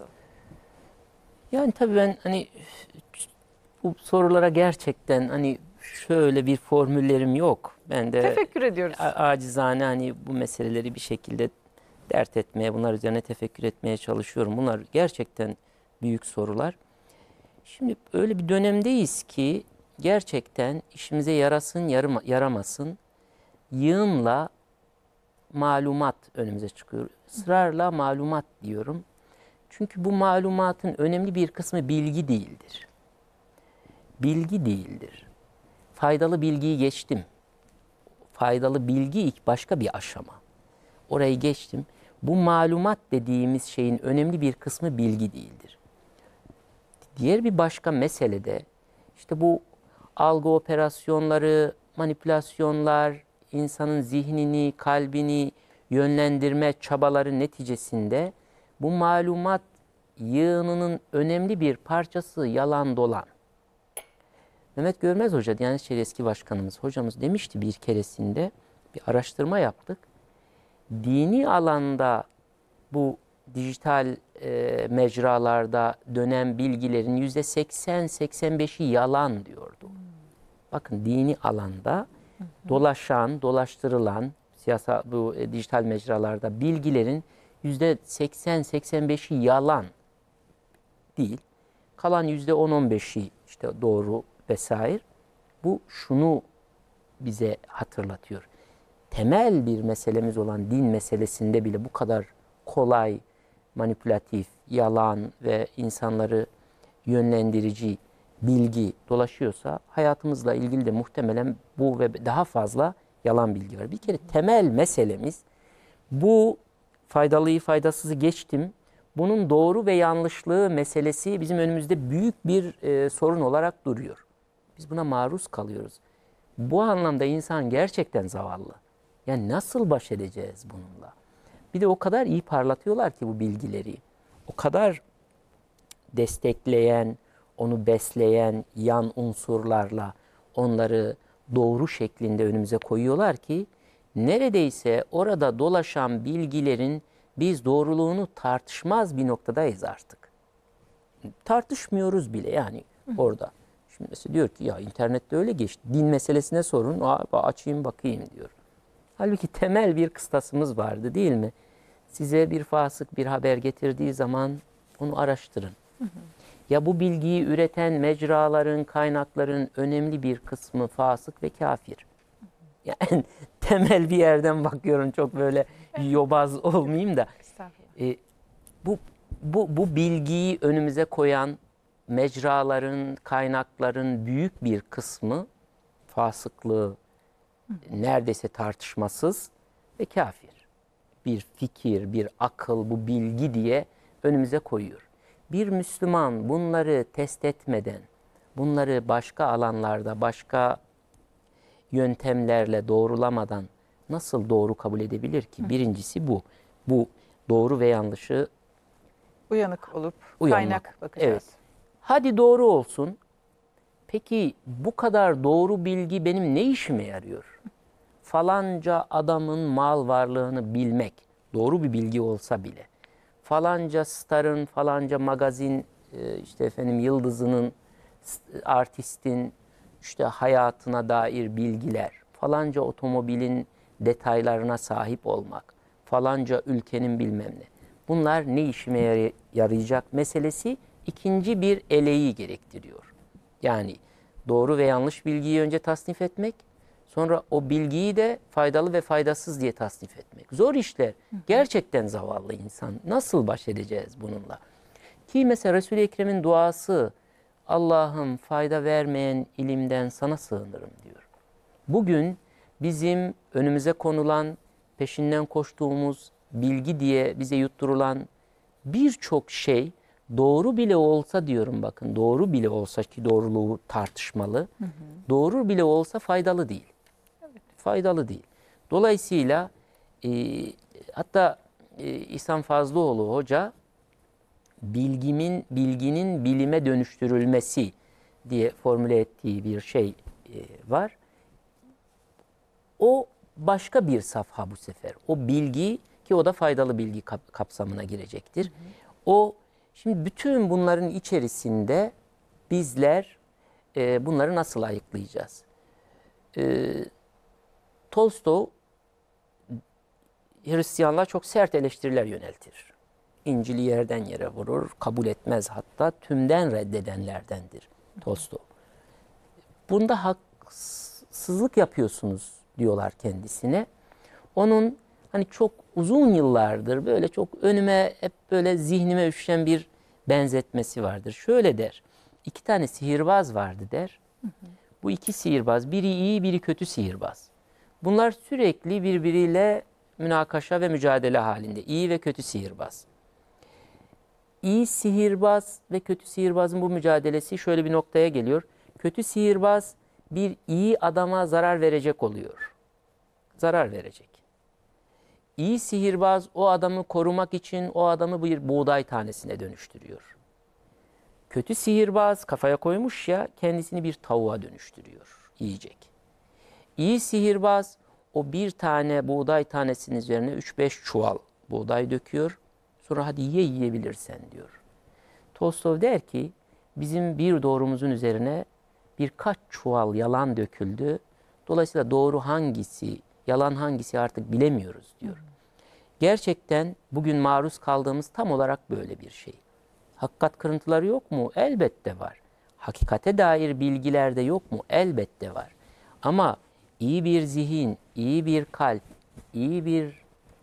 S2: Yani tabii ben hani bu sorulara gerçekten hani şöyle bir formüllerim yok. Ben de
S1: Tefekkür ediyoruz.
S2: a- acizane hani bu meseleleri bir şekilde dert etmeye, bunlar üzerine tefekkür etmeye çalışıyorum. Bunlar gerçekten büyük sorular. Şimdi öyle bir dönemdeyiz ki gerçekten işimize yarasın, yarama, yaramasın yığınla malumat önümüze çıkıyor. Israrla malumat diyorum. Çünkü bu malumatın önemli bir kısmı bilgi değildir. Bilgi değildir. faydalı bilgiyi geçtim. Faydalı bilgi ilk başka bir aşama. Orayı geçtim. Bu malumat dediğimiz şeyin önemli bir kısmı bilgi değildir. Diğer bir başka mesele de işte bu algı operasyonları, manipülasyonlar, insanın zihnini, kalbini yönlendirme çabaları neticesinde bu malumat yığınının önemli bir parçası yalan dolan. Mehmet Görmez Hoca, Diyanet İşleri eski başkanımız, hocamız demişti bir keresinde, bir araştırma yaptık. Dini alanda bu dijital e, mecralarda dönen bilgilerin yüzde seksen seksen beşi yalan diyordu. Hmm. Bakın dini alanda hı hı. dolaşan, dolaştırılan siyasal bu e, dijital mecralarda bilgilerin yüzde seksen seksen beşi yalan değil. Kalan yüzde on on beşi işte doğru vesaire. Bu şunu bize hatırlatıyor. Temel bir meselemiz olan din meselesinde bile bu kadar kolay, manipülatif, yalan ve insanları yönlendirici bilgi dolaşıyorsa hayatımızla ilgili de muhtemelen bu ve daha fazla yalan bilgi var. Bir kere temel meselemiz bu faydalıyı faydasızı geçtim. Bunun doğru ve yanlışlığı meselesi bizim önümüzde büyük bir e, sorun olarak duruyor. Biz buna maruz kalıyoruz. Bu anlamda insan gerçekten zavallı. Yani nasıl baş edeceğiz bununla? Bir de o kadar iyi parlatıyorlar ki bu bilgileri. O kadar destekleyen, onu besleyen yan unsurlarla onları doğru şeklinde önümüze koyuyorlar ki neredeyse orada dolaşan bilgilerin biz doğruluğunu tartışmaz bir noktadayız artık. Tartışmıyoruz bile yani orada. Şimdi mesela diyor ki ya internette öyle geçti. Din meselesine sorun. Aa, açayım bakayım diyor. Halbuki temel bir kıstasımız vardı değil mi? Size bir fasık bir haber getirdiği zaman onu araştırın. Hı hı. Ya bu bilgiyi üreten mecraların, kaynakların önemli bir kısmı fasık ve kafir. Yani temel bir yerden bakıyorum, çok böyle yobaz olmayayım da. E, bu, bu, bu bilgiyi önümüze koyan mecraların, kaynakların büyük bir kısmı fasıklığı neredeyse tartışmasız ve kafir. Bir fikir, bir akıl, bu bilgi diye önümüze koyuyor. Bir Müslüman bunları test etmeden, bunları başka alanlarda, başka yöntemlerle doğrulamadan nasıl doğru kabul edebilir ki? Birincisi bu. Bu doğru ve yanlışı
S1: uyanık olup
S2: uyanmak.
S1: Kaynak bakacağız.
S2: Evet. Hadi doğru olsun. Peki bu kadar doğru bilgi benim ne işime yarıyor? Falanca adamın mal varlığını bilmek, doğru bir bilgi olsa bile, falanca starın, falanca magazin, işte efendim yıldızının, artistin işte hayatına dair bilgiler, falanca otomobilin detaylarına sahip olmak, falanca ülkenin bilmem ne. Bunlar ne işime yarayacak meselesi ikinci bir eleği gerektiriyor. Yani doğru ve yanlış bilgiyi önce tasnif etmek, sonra o bilgiyi de faydalı ve faydasız diye tasnif etmek. Zor işler. Gerçekten zavallı insan. Nasıl baş edeceğiz bununla? Ki mesela Resul-i Ekrem'in duası, Allah'ım fayda vermeyen ilimden sana sığınırım diyor. Bugün bizim önümüze konulan, peşinden koştuğumuz bilgi diye bize yutturulan birçok şey doğru bile olsa diyorum, bakın doğru bile olsa ki doğruluğu tartışmalı, hı hı. doğru bile olsa faydalı değil. Evet. Faydalı değil. Dolayısıyla e, hatta e, İhsan Fazlıoğlu Hoca bilgimin bilginin bilime dönüştürülmesi diye formüle ettiği bir şey e, var. O başka bir safha bu sefer. O bilgi ki o da faydalı bilgi kap kapsamına girecektir. Hı hı. O şimdi bütün bunların içerisinde bizler e, bunları nasıl ayıklayacağız? E, Tolstoy Hristiyanlığa çok sert eleştiriler yöneltir. İncil'i yerden yere vurur, kabul etmez, hatta tümden reddedenlerdendir Tolstoy. Bunda haksızlık yapıyorsunuz diyorlar kendisine. Onun hani çok uzun yıllardır böyle çok önüme hep böyle zihnime üşüşen bir benzetmesi vardır. Şöyle der, iki tane sihirbaz vardı der. Hı hı. Bu iki sihirbaz, biri iyi, biri kötü sihirbaz. Bunlar sürekli birbiriyle münakaşa ve mücadele halinde. İyi ve kötü sihirbaz. İyi sihirbaz ve kötü sihirbazın bu mücadelesi şöyle bir noktaya geliyor. Kötü sihirbaz bir iyi adama zarar verecek oluyor. Zarar verecek. İyi sihirbaz o adamı korumak için o adamı bir buğday tanesine dönüştürüyor. Kötü sihirbaz kafaya koymuş ya, kendisini bir tavuğa dönüştürüyor, yiyecek. İyi sihirbaz o bir tane buğday tanesinin üzerine üç beş çuval buğday döküyor. Sonra hadi ye, yiyebilirsen diyor. Tolstoy der ki bizim bir doğrumuzun üzerine birkaç çuval yalan döküldü. Dolayısıyla doğru hangisi, yalan hangisi artık bilemiyoruz diyor. Gerçekten bugün maruz kaldığımız tam olarak böyle bir şey. Hakikat kırıntıları yok mu? Elbette var. Hakikate dair bilgiler de yok mu? Elbette var. Ama iyi bir zihin, iyi bir kalp, iyi bir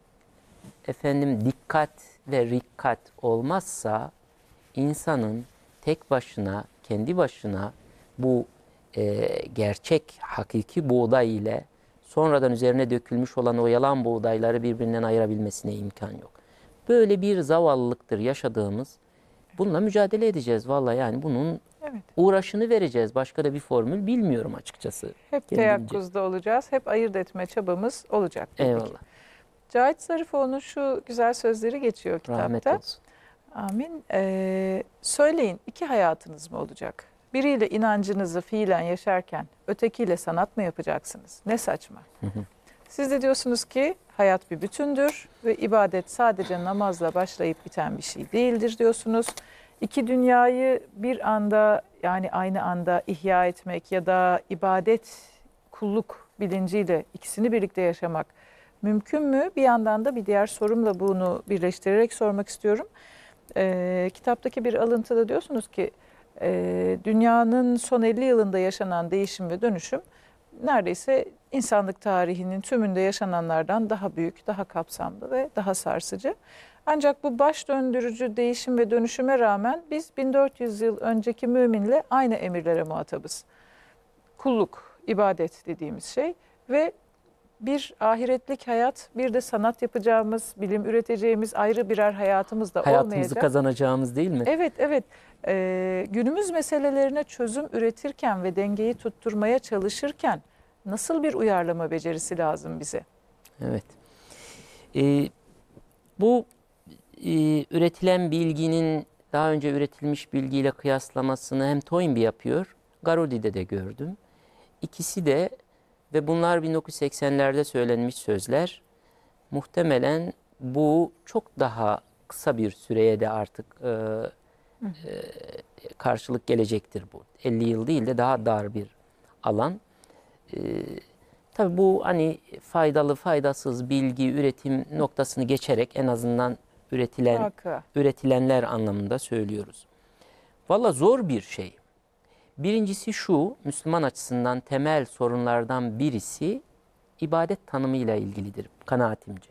S2: efendim dikkat ve rikkat olmazsa insanın tek başına, kendi başına bu e, gerçek, hakiki buğday ile sonradan üzerine dökülmüş olan o yalan buğdayları birbirinden ayırabilmesine imkan yok. Böyle bir zavallılıktır yaşadığımız. Bununla mücadele edeceğiz vallahi, yani bunun
S1: Evet.
S2: uğraşını vereceğiz. Başka da bir formül bilmiyorum açıkçası.
S1: Hep
S2: kendimce.
S1: teyakkuzda olacağız. Hep ayırt etme çabamız olacak. Tabii ki.
S2: Eyvallah.
S1: Cahit Zarifoğlu'nun şu güzel sözleri geçiyor kitapta.
S2: Rahmet olsun.
S1: Amin. Ee, söyleyin, iki hayatınız mı olacak? Biriyle inancınızı fiilen yaşarken ötekiyle sanat mı yapacaksınız? Ne saçma.
S2: Hı hı.
S1: Siz de diyorsunuz ki hayat bir bütündür ve ibadet sadece namazla başlayıp biten bir şey değildir diyorsunuz. İki dünyayı bir anda, yani aynı anda ihya etmek ya da ibadet, kulluk bilinciyle ikisini birlikte yaşamak mümkün mü? Bir yandan da bir diğer sorumla bunu birleştirerek sormak istiyorum. Ee, kitaptaki bir alıntıda diyorsunuz ki e, dünyanın son elli yılında yaşanan değişim ve dönüşüm neredeyse insanlık tarihinin tümünde yaşananlardan daha büyük, daha kapsamlı ve daha sarsıcı. Ancak bu baş döndürücü değişim ve dönüşüme rağmen biz bin dört yüz yıl önceki müminle aynı emirlere muhatabız. Kulluk, ibadet dediğimiz şey ve bir ahiretlik hayat, bir de sanat yapacağımız, bilim üreteceğimiz ayrı birer hayatımız da
S2: Hayatımızı
S1: olmayacak.
S2: kazanacağımız değil mi?
S1: Evet, evet. Ee, günümüz meselelerine çözüm üretirken ve dengeyi tutturmaya çalışırken nasıl bir uyarlama becerisi lazım bize?
S2: Evet. Ee, bu e, üretilen bilginin daha önce üretilmiş bilgiyle kıyaslamasını hem Toynbee yapıyor, Garudi'de de gördüm. İkisi de, ve bunlar bin dokuz yüz seksenlerde söylenmiş sözler. Muhtemelen bu çok daha kısa bir süreye de artık e, e, karşılık gelecektir bu. elli yıl değil de daha dar bir alan. E, tabii bu hani faydalı faydasız bilgi üretim noktasını geçerek en azından üretilen
S1: Hakika.
S2: üretilenler anlamında söylüyoruz. Valla zor bir şey. Birincisi şu, Müslüman açısından temel sorunlardan birisi ibadet tanımıyla ilgilidir kanaatimce.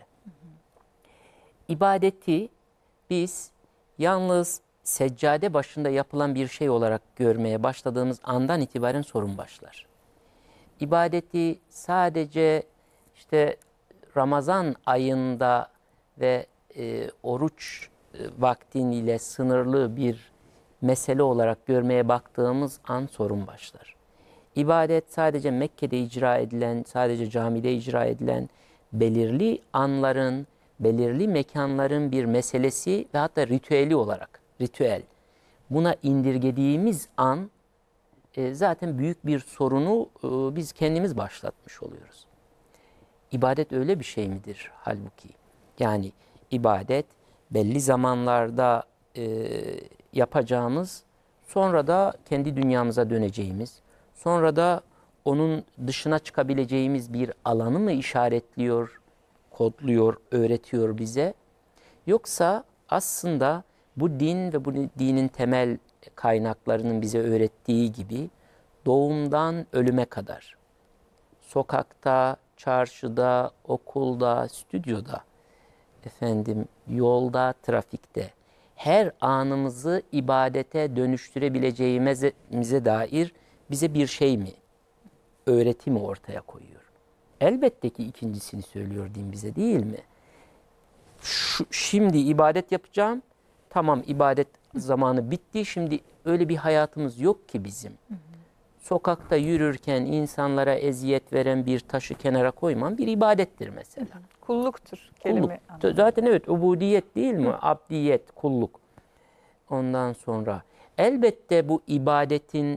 S2: İbadeti biz yalnız seccade başında yapılan bir şey olarak görmeye başladığımız andan itibaren sorun başlar. İbadeti sadece işte Ramazan ayında ve e, oruç e, vaktiyle sınırlı bir mesele olarak görmeye baktığımız an sorun başlar. İbadet sadece Mekke'de icra edilen, sadece camide icra edilen belirli anların, belirli mekanların bir meselesi ve hatta ritüeli olarak, ritüel. Buna indirgediğimiz an e, zaten büyük bir sorunu e, biz kendimiz başlatmış oluyoruz. İbadet öyle bir şey midir halbuki? Yani ibadet belli zamanlarda e, yapacağımız, sonra da kendi dünyamıza döneceğimiz, sonra da onun dışına çıkabileceğimiz bir alanı mı işaretliyor, kodluyor, öğretiyor bize? Yoksa aslında bu din ve bu dinin temel kaynaklarının bize öğrettiği gibi doğumdan ölüme kadar, sokakta, çarşıda, okulda, stüdyoda, efendim yolda, trafikte her anımızı ibadete dönüştürebileceğimize dair bize bir şey mi öğretimi ortaya koyuyor. Elbette ki ikincisini söylüyor din bize, değil mi? Şu, şimdi ibadet yapacağım. Tamam, ibadet zamanı bitti. Şimdi öyle bir hayatımız yok ki bizim. Hı hı. Sokakta yürürken insanlara eziyet veren bir taşı kenara koymam bir ibadettir mesela. Hı hı.
S1: Kulluktur kelime.
S2: Kulluk. Zaten evet, ubudiyet değil mi? Hı. Abdiyet, kulluk. Ondan sonra elbette bu ibadetin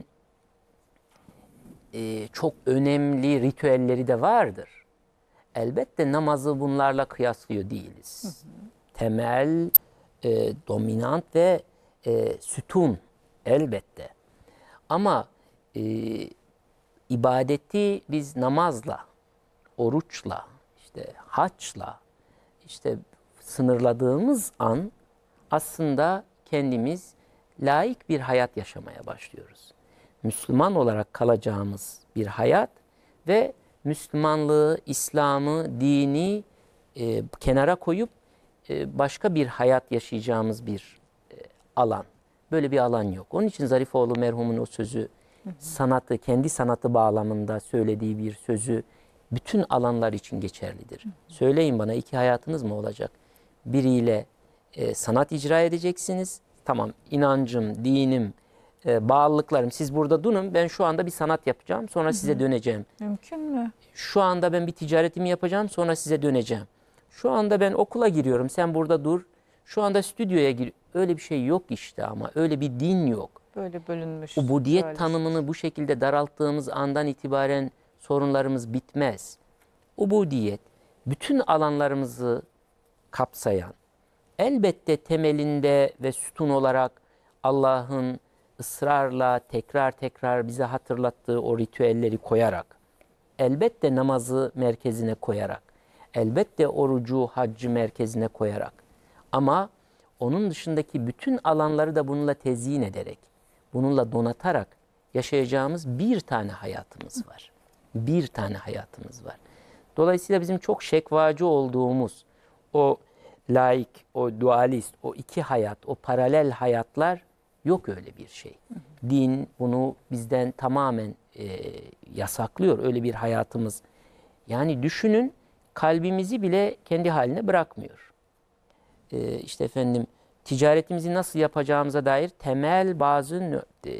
S2: e, çok önemli ritüelleri de vardır. Elbette namazı bunlarla kıyaslıyor değiliz. Hı hı. Temel, e, dominant ve e, sütun elbette. Ama e, ibadeti biz namazla, oruçla, işte haçla, işte sınırladığımız an aslında kendimiz layık bir hayat yaşamaya başlıyoruz. Müslüman olarak kalacağımız bir hayat ve Müslümanlığı, İslam'ı, dini e, kenara koyup e, başka bir hayat yaşayacağımız bir e, alan. Böyle bir alan yok. Onun için Zarifoğlu merhumun o sözü, hı hı. sanatı, kendi sanatı bağlamında söylediği bir sözü bütün alanlar için geçerlidir. Hı hı. Söyleyin bana, iki hayatınız mı olacak? Biriyle e, sanat icra edeceksiniz. Tamam, inancım, dinim, e, bağlılıklarım, siz burada durun, ben şu anda bir sanat yapacağım, sonra hı hı. size döneceğim.
S1: Mümkün mü?
S2: Şu anda ben bir ticaretimi yapacağım, sonra size döneceğim. Şu anda ben okula giriyorum, sen burada dur. Şu anda stüdyoya gir. Öyle bir şey yok işte, ama öyle bir din yok.
S1: Böyle bölünmüş.
S2: Ubudiyet
S1: realist.
S2: tanımını bu şekilde daralttığımız andan itibaren sorunlarımız bitmez. Ubudiyet bütün alanlarımızı kapsayan, elbette temelinde ve sütun olarak Allah'ın ısrarla tekrar tekrar bize hatırlattığı o ritüelleri koyarak, elbette namazı merkezine koyarak, elbette orucu, haccı merkezine koyarak, ama onun dışındaki bütün alanları da bununla tezyin ederek, bununla donatarak yaşayacağımız bir tane hayatımız var. Bir tane hayatımız var. Dolayısıyla bizim çok şekvacı olduğumuz o laik, o dualist, o iki hayat, o paralel hayatlar yok, öyle bir şey. Din bunu bizden tamamen e, yasaklıyor, öyle bir hayatımız. Yani düşünün, kalbimizi bile kendi haline bırakmıyor. E, işte efendim, ticaretimizi nasıl yapacağımıza dair temel bazı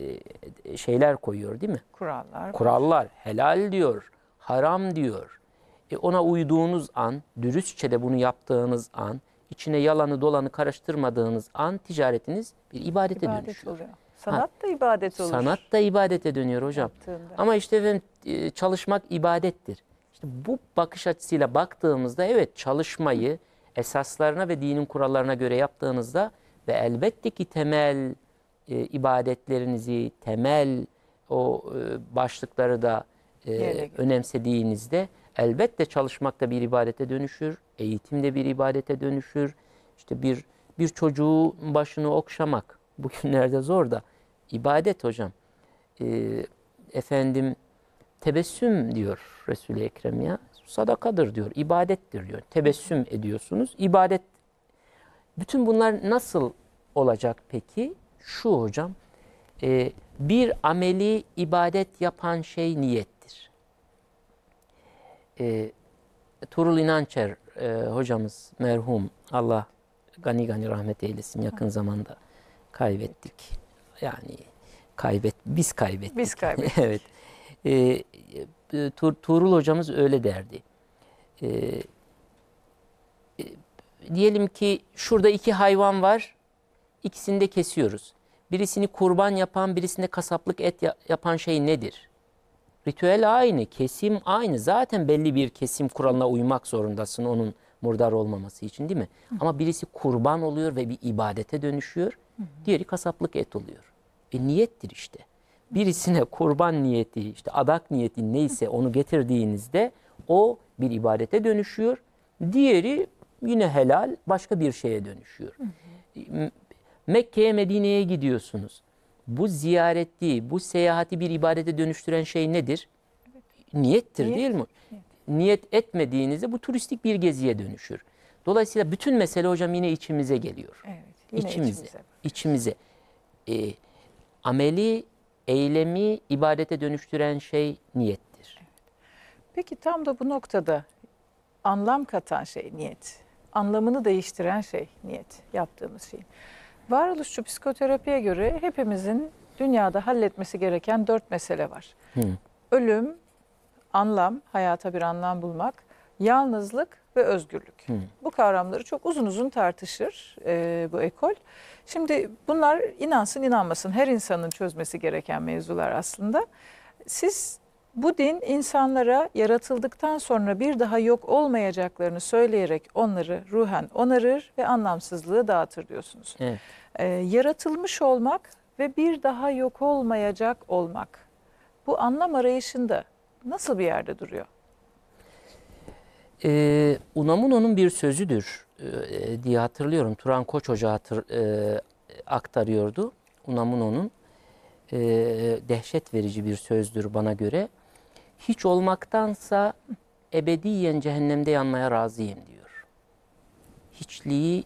S2: e, şeyler koyuyor, değil mi?
S1: Kurallar.
S2: Kurallar, helal diyor, haram diyor. E ona uyduğunuz an, dürüstçe de bunu yaptığınız an, içine yalanı dolanı karıştırmadığınız an ticaretiniz bir ibadete
S1: İbadet
S2: dönüşüyor.
S1: oluyor. Sanat ha, da ibadet olur.
S2: Sanat da ibadete dönüyor hocam. Yaptığında. Ama işte efendim, çalışmak ibadettir. İşte bu bakış açısıyla baktığımızda evet, çalışmayı esaslarına ve dinin kurallarına göre yaptığınızda ve elbette ki temel e, ibadetlerinizi, temel o e, başlıkları da e, önemsediğinizde elbette çalışmak da bir ibadete dönüşür, eğitim de bir ibadete dönüşür. İşte bir bir çocuğun başını okşamak bugünlerde zor da ibadet hocam. Ee, efendim tebessüm diyor Resul-i Ekrem, ya sadakadır diyor, ibadettir diyor. Tebessüm ediyorsunuz, ibadet. Bütün bunlar nasıl olacak peki? Şu hocam, e, bir ameli ibadet yapan şey niyettir. E, Tuğrul İnançer e, hocamız merhum, Allah gani gani rahmet eylesin, yakın zamanda kaybettik. Yani kaybet, biz kaybettik.
S1: Biz kaybettik.
S2: Evet. E, e, Tuğ, Tuğrul hocamız öyle derdi. E, e, diyelim ki şurada iki hayvan var, ikisini de kesiyoruz. Birisini kurban yapan, birisinde kasaplık et yapan şey nedir? Ritüel aynı, kesim aynı. Zaten belli bir kesim kuralına uymak zorundasın onun murdar olmaması için, değil mi? Hı. Ama birisi kurban oluyor ve bir ibadete dönüşüyor. Hı hı. Diğeri kasaplık et oluyor. E niyettir işte. Birisine kurban niyeti, işte adak niyeti neyse onu getirdiğinizde o bir ibadete dönüşüyor. Diğeri yine helal, başka bir şeye dönüşüyor. Hı hı. Mekke'ye, Medine'ye gidiyorsunuz. Bu ziyareti, bu seyahati bir ibadete dönüştüren şey nedir? Evet. Niyettir, Niyet. Değil mi? Evet. Niyet etmediğinizde bu turistik bir geziye dönüşür. Dolayısıyla bütün mesele hocam yine içimize geliyor.
S1: Evet, yine
S2: içimize.
S1: içimize.
S2: içimize. E, ameli, eylemi ibadete dönüştüren şey niyettir. Evet.
S1: Peki tam da bu noktada anlam katan şey niyet. Anlamını değiştiren şey niyet, yaptığımız şey. Varoluşçu psikoterapiye göre hepimizin dünyada halletmesi gereken dört mesele var.
S2: Hı.
S1: Ölüm, anlam, hayata bir anlam bulmak, yalnızlık ve özgürlük.
S2: Hı.
S1: Bu kavramları çok uzun uzun tartışır e, bu ekol. Şimdi bunlar inansın inanmasın her insanın çözmesi gereken mevzular aslında. Siz bu din insanlara yaratıldıktan sonra bir daha yok olmayacaklarını söyleyerek onları ruhen onarır ve anlamsızlığı dağıtır diyorsunuz.
S2: Evet.
S1: Ee, yaratılmış olmak ve bir daha yok olmayacak olmak. Bu anlam arayışında nasıl bir yerde duruyor?
S2: Ee, Unamuno'nun bir sözüdür e, diye hatırlıyorum. Turan Koç Hoca hatır, e, aktarıyordu. Unamuno'nun e, dehşet verici bir sözdür bana göre. Hiç olmaktansa ebediyen cehennemde yanmaya razıyım diyor. Hiçliği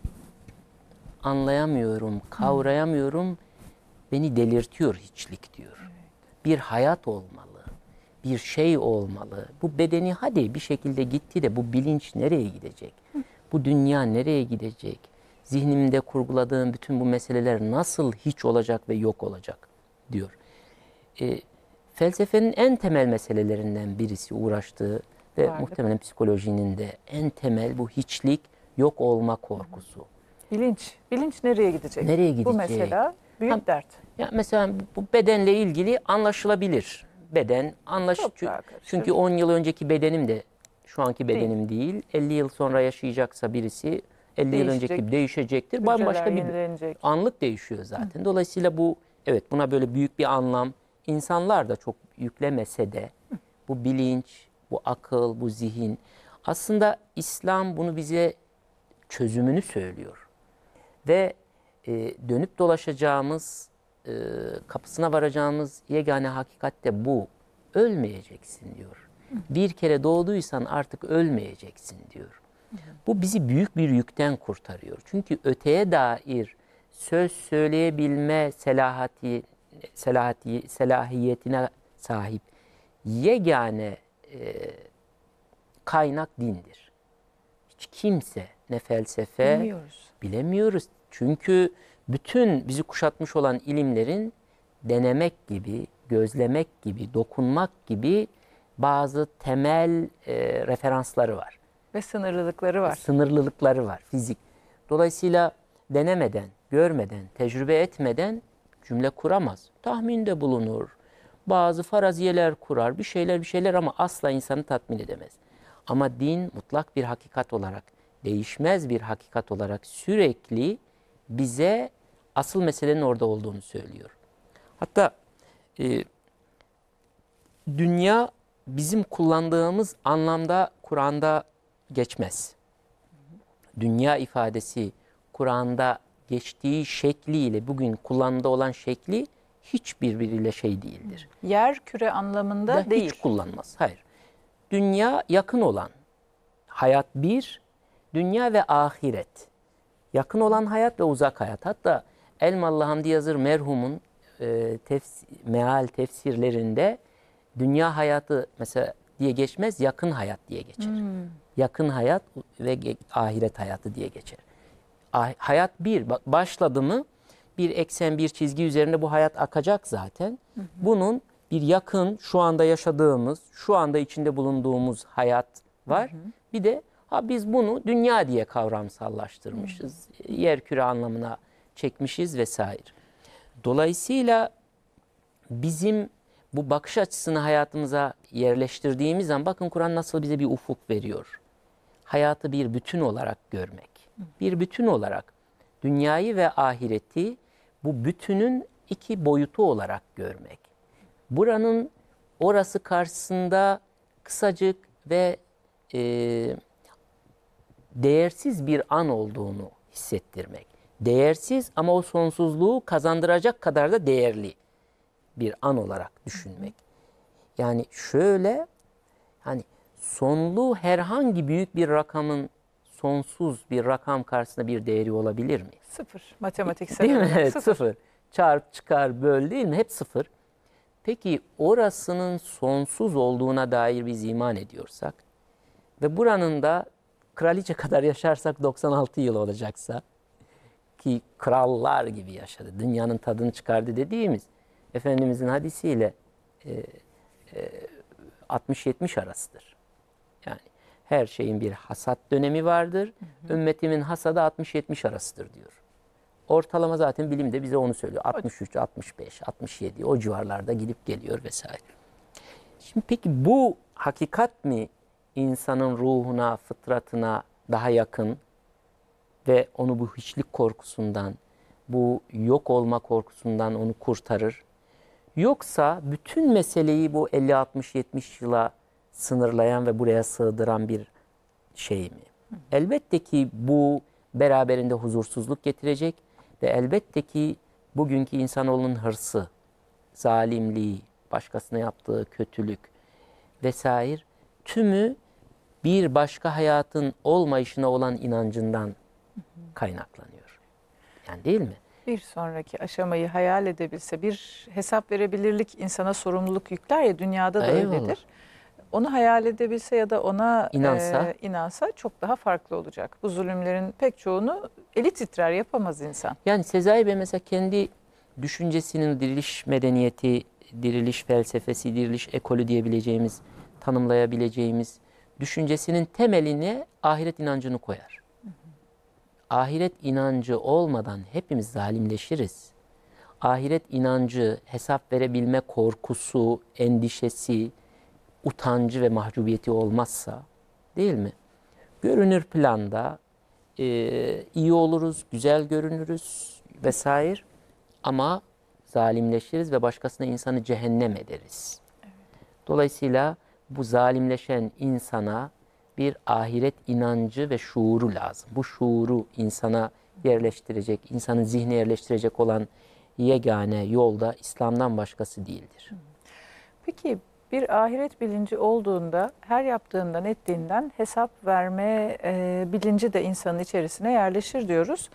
S2: anlayamıyorum, kavrayamıyorum. Beni delirtiyor hiçlik diyor. Bir hayat olmalı, bir şey olmalı. Bu bedeni hadi bir şekilde gitti de bu bilinç nereye gidecek? Bu dünya nereye gidecek? Zihnimde kurguladığım bütün bu meseleler nasıl hiç olacak ve yok olacak diyor. E, felsefenin en temel meselelerinden birisi uğraştığı ve
S1: Varlık.
S2: muhtemelen psikolojinin de en temel bu hiçlik, yok olma korkusu.
S1: Bilinç. Bilinç nereye gidecek?
S2: Nereye
S1: Bu
S2: gidecek?
S1: mesela büyük
S2: Ha,
S1: dert.
S2: Ya mesela bu bedenle ilgili anlaşılabilir. Beden anlaş
S1: Çok
S2: çünkü,
S1: daha karışır.
S2: çünkü on yıl önceki bedenim de şu anki bedenim değil. elli yıl sonra yaşayacaksa birisi elli yıl
S1: Değişecek.
S2: önceki değişecektir.
S1: Hücreler
S2: Bambaşka bir
S1: yenilenecek.
S2: anlık değişiyor zaten. Dolayısıyla bu evet buna böyle büyük bir anlam insanlar da çok yüklemese de bu bilinç, bu akıl, bu zihin aslında İslam bunu bize çözümünü söylüyor. Ve e, dönüp dolaşacağımız, e, kapısına varacağımız yegane hakikat de bu. Ölmeyeceksin diyor. Bir kere doğduysan artık ölmeyeceksin diyor. Bu bizi büyük bir yükten kurtarıyor. Çünkü öteye dair söz söyleyebilme selahati, selahati, selahiyetine sahip yegane e, kaynak dindir. Hiç kimse ne felsefe
S1: Bilmiyoruz.
S2: bilemiyoruz. Çünkü bütün bizi kuşatmış olan ilimlerin denemek gibi, gözlemek gibi, dokunmak gibi bazı temel e, referansları var.
S1: Ve sınırlılıkları var.
S2: Sınırlılıkları var fizik. Dolayısıyla denemeden, görmeden, tecrübe etmeden cümle kuramaz. Tahminde bulunur. Bazı faraziyeler kurar, bir şeyler bir şeyler ama asla insanı tatmin edemez. Ama din mutlak bir hakikat olarak, değişmez bir hakikat olarak sürekli bize asıl meselenin orada olduğunu söylüyor. Hatta e, dünya bizim kullandığımız anlamda Kur'an'da geçmez. Dünya ifadesi Kur'an'da geçtiği şekliyle bugün kullanımda olan şekli hiçbirbiriyle şey değildir.
S1: Yer küre anlamında
S2: Da
S1: değil.
S2: hiç kullanmaz. Hayır. Dünya yakın olan hayat bir, dünya ve ahiret. Yakın olan hayat ve uzak hayat. Hatta Elmalı Hamdi Yazır merhumun e, tefs meal tefsirlerinde dünya hayatı mesela diye geçmez, yakın hayat diye geçer.
S1: Hmm.
S2: Yakın hayat ve ahiret hayatı diye geçer. Ah, hayat bir, başladı mı bir eksen, bir çizgi üzerinde bu hayat akacak zaten. Hı hı. Bunun bir yakın, şu anda yaşadığımız, şu anda içinde bulunduğumuz hayat var. Hı hı. Bir de ha biz bunu dünya diye kavramsallaştırmışız. Hı hı. Yerküre anlamına çekmişiz vesaire. Dolayısıyla bizim bu bakış açısını hayatımıza yerleştirdiğimiz zaman bakın Kur'an nasıl bize bir ufuk veriyor. Hayatı bir bütün olarak görmek. Bir bütün olarak dünyayı ve ahireti bu bütünün iki boyutu olarak görmek. Buranın orası karşısında kısacık ve e, değersiz bir an olduğunu hissettirmek. Değersiz ama o sonsuzluğu kazandıracak kadar da değerli bir an olarak düşünmek. Yani şöyle, hani sonlu herhangi büyük bir rakamın sonsuz bir rakam karşısında bir değeri olabilir mi?
S1: Sıfır. Matematiksel
S2: Değil mi?
S1: olarak
S2: Evet,
S1: sıfır.
S2: sıfır. Çarp, çıkar, böl değil mi? Hep sıfır. Peki orasının sonsuz olduğuna dair biz iman ediyorsak ve buranın da kraliçe kadar yaşarsak doksan altı yıl olacaksa, ki krallar gibi yaşadı, dünyanın tadını çıkardı dediğimiz Efendimizin hadisiyle e, e, altmış yetmiş arasıdır. Yani her şeyin bir hasat dönemi vardır. Hı hı. Ümmetimin hasadı altmış yetmiş arasıdır diyor. Ortalama zaten bilim de bize onu söylüyor. altmış üç, altmış beş, altmış yedi o civarlarda gidip geliyor vesaire. Şimdi peki bu hakikat mi insanın ruhuna, fıtratına daha yakın ve onu bu hiçlik korkusundan, bu yok olma korkusundan onu kurtarır? Yoksa bütün meseleyi bu elli altmış yetmiş yıla sınırlayan ve buraya sığdıran bir şey mi? Hı. Elbette ki bu beraberinde huzursuzluk getirecek ve elbette ki bugünkü insanoğlunun hırsı, zalimliği, başkasına yaptığı kötülük vesaire tümü bir başka hayatın olmayışına olan inancından kaynaklanıyor. Yani değil mi?
S1: Bir sonraki aşamayı hayal edebilse, bir hesap verebilirlik insana sorumluluk yükler ya, dünyada da
S2: Eyvallah.
S1: öyledir. Onu hayal edebilse ya da ona
S2: İnansa.
S1: e, inansa çok daha farklı olacak. Bu zulümlerin pek çoğunu eli titrer, yapamaz insan.
S2: Yani Sezai Bey mesela kendi düşüncesinin diriliş medeniyeti, diriliş felsefesi, diriliş ekolü diyebileceğimiz, tanımlayabileceğimiz düşüncesinin temeline ahiret inancını koyar. Hı hı. Ahiret inancı olmadan hepimiz zalimleşiriz. Ahiret inancı, hesap verebilme korkusu, endişesi, utancı ve mahcubiyeti olmazsa, değil mi? Görünür planda e, iyi oluruz, güzel görünürüz vesaire ama zalimleşiriz ve başkasına insanı cehennem ederiz. Evet. Dolayısıyla bu zalimleşen insana bir ahiret inancı ve şuuru lazım. Bu şuuru insana yerleştirecek, insanın zihni yerleştirecek olan yegane yolda İslam'dan başkası değildir.
S1: Peki bir ahiret bilinci olduğunda her yaptığından ettiğinden hesap verme e, bilinci de insanın içerisine yerleşir diyoruz.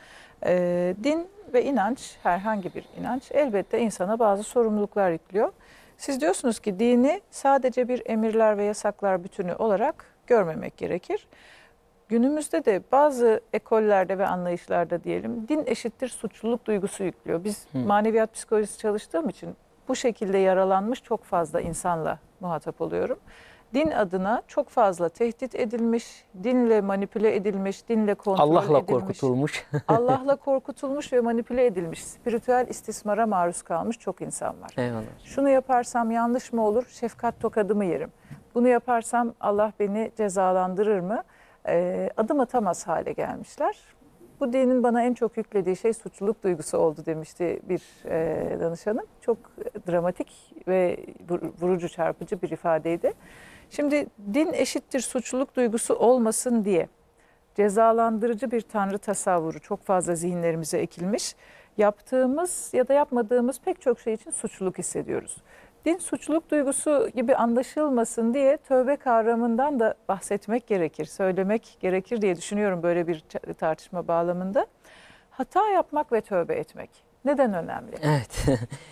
S1: E, din ve inanç, herhangi bir inanç elbette insana bazı sorumluluklar yüklüyor. Siz diyorsunuz ki dini sadece bir emirler ve yasaklar bütünü olarak görmemek gerekir. Günümüzde de bazı ekollerde ve anlayışlarda diyelim din eşittir suçluluk duygusu yüklüyor. Biz Hı. maneviyat psikolojisi çalıştığım için bu şekilde yaralanmış çok fazla insanla muhatap oluyorum. Din adına çok fazla tehdit edilmiş, dinle manipüle edilmiş, dinle kontrol
S2: Allah'la
S1: edilmiş.
S2: Allah'la korkutulmuş.
S1: Allah'la korkutulmuş ve manipüle edilmiş, spiritüel istismara maruz kalmış çok insan var.
S2: Eyvallah.
S1: Şunu yaparsam yanlış mı olur, şefkat tokadımı yerim. Bunu yaparsam Allah beni cezalandırır mı? Ee, adım atamaz hale gelmişler. Bu dinin bana en çok yüklediği şey suçluluk duygusu oldu demişti bir e, danışanım. Çok dramatik ve vurucu, çarpıcı bir ifadeydi. Şimdi din eşittir suçluluk duygusu olmasın diye cezalandırıcı bir tanrı tasavvuru çok fazla zihinlerimize ekilmiş. Yaptığımız ya da yapmadığımız pek çok şey için suçluluk hissediyoruz. Din suçluluk duygusu gibi anlaşılmasın diye tövbe kavramından da bahsetmek gerekir, söylemek gerekir diye düşünüyorum böyle bir tartışma bağlamında. Hata yapmak ve tövbe etmek neden önemli?
S2: Evet,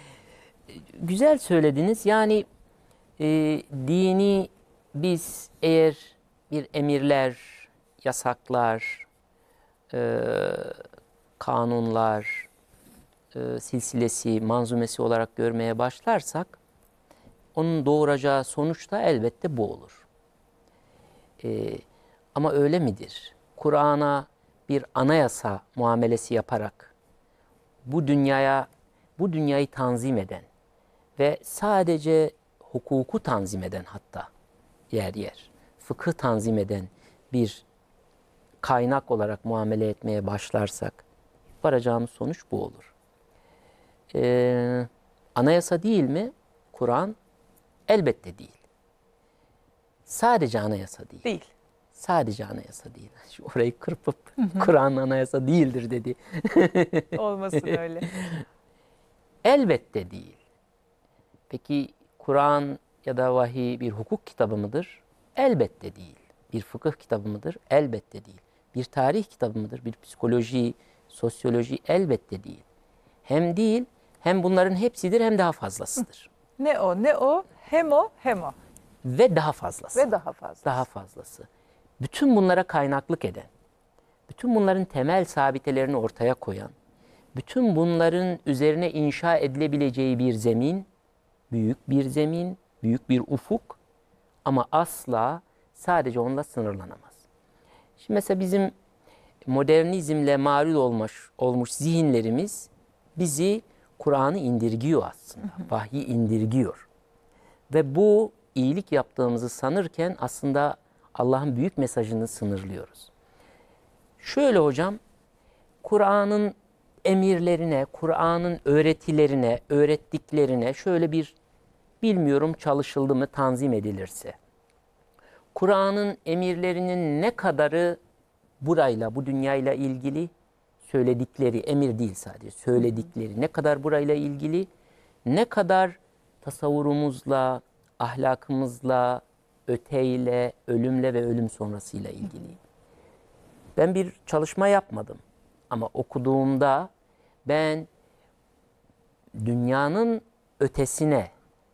S2: güzel söylediniz. Yani e, dini biz eğer bir emirler, yasaklar, e, kanunlar, e, silsilesi, manzumesi olarak görmeye başlarsak, onun doğuracağı sonuç da elbette bu olur. Ee, ama öyle midir? Kur'an'a bir anayasa muamelesi yaparak bu dünyaya, bu dünyayı tanzim eden ve sadece hukuku tanzim eden, hatta yer yer fıkıh tanzim eden bir kaynak olarak muamele etmeye başlarsak varacağımız sonuç bu olur. Ee, anayasa değil mi Kur'an? Elbette değil. Sadece anayasa değil.
S1: Değil.
S2: Sadece anayasa değil. Şu orayı kırpıp Kur'an anayasa değildir dedi.
S1: Olmasın öyle.
S2: Elbette değil. Peki Kur'an ya da vahiy bir hukuk kitabı mıdır? Elbette değil. Bir fıkıh kitabı mıdır? Elbette değil. Bir tarih kitabı mıdır? Bir psikoloji, sosyoloji? Elbette değil. Hem değil, hem bunların hepsidir hem daha fazlasıdır.
S1: Ne o, ne o, hem o, hem o
S2: Ve daha fazlası.
S1: ve daha fazla.
S2: Daha fazlası. Bütün bunlara kaynaklık eden, bütün bunların temel sabitelerini ortaya koyan, bütün bunların üzerine inşa edilebileceği bir zemin, büyük bir zemin, büyük bir ufuk ama asla sadece onunla sınırlanamaz. Şimdi mesela bizim modernizmle maruz olmuş, olmuş zihinlerimiz bizi Kur'an'ı indirgiyor aslında, vahyi indirgiyor. Ve bu iyilik yaptığımızı sanırken aslında Allah'ın büyük mesajını sınırlıyoruz. Şöyle hocam, Kur'an'ın emirlerine, Kur'an'ın öğretilerine, öğrettiklerine şöyle bir, bilmiyorum çalışıldı mı, tanzim edilirse. Kur'an'ın emirlerinin ne kadarı burayla, bu dünyayla ilgili, söyledikleri, emir değil sadece, söyledikleri ne kadar burayla ilgili, ne kadar tasavvurumuzla, ahlakımızla, öteyle, ölümle ve ölüm sonrasıyla ilgili. Ben bir çalışma yapmadım ama okuduğumda ben dünyanın ötesine,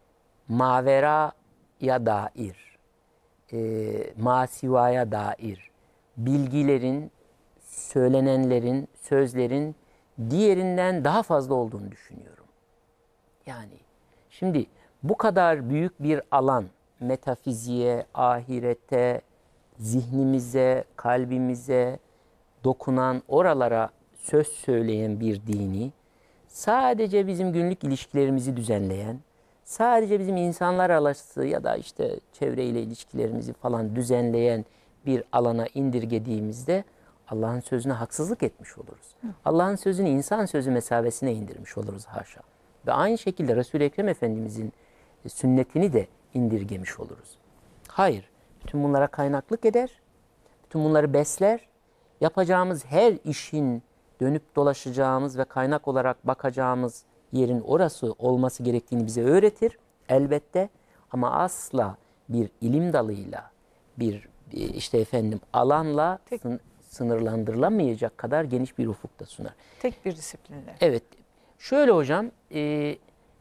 S2: maveraya dair, e, masivaya dair bilgilerin, söylenenlerin, sözlerin diğerinden daha fazla olduğunu düşünüyorum. Yani şimdi bu kadar büyük bir alan, metafiziğe, ahirete, zihnimize, kalbimize dokunan, oralara söz söyleyen bir dini, sadece bizim günlük ilişkilerimizi düzenleyen, sadece bizim insanlar arası ya da işte çevreyle ilişkilerimizi falan düzenleyen bir alana indirgediğimizde Allah'ın sözüne haksızlık etmiş oluruz. Allah'ın sözünü insan sözü mesabesine indirmiş oluruz haşa. Ve aynı şekilde Resul-i Ekrem Efendimizin sünnetini de indirgemiş oluruz. Hayır, bütün bunlara kaynaklık eder, bütün bunları besler. Yapacağımız her işin dönüp dolaşacağımız ve kaynak olarak bakacağımız yerin orası olması gerektiğini bize öğretir elbette. Ama asla bir ilim dalıyla, bir işte efendim alanla
S1: Tek,
S2: sın, sınırlandırılamayacak kadar geniş bir ufukta sunar.
S1: tek bir disiplinle.
S2: Evet, şöyle hocam, e,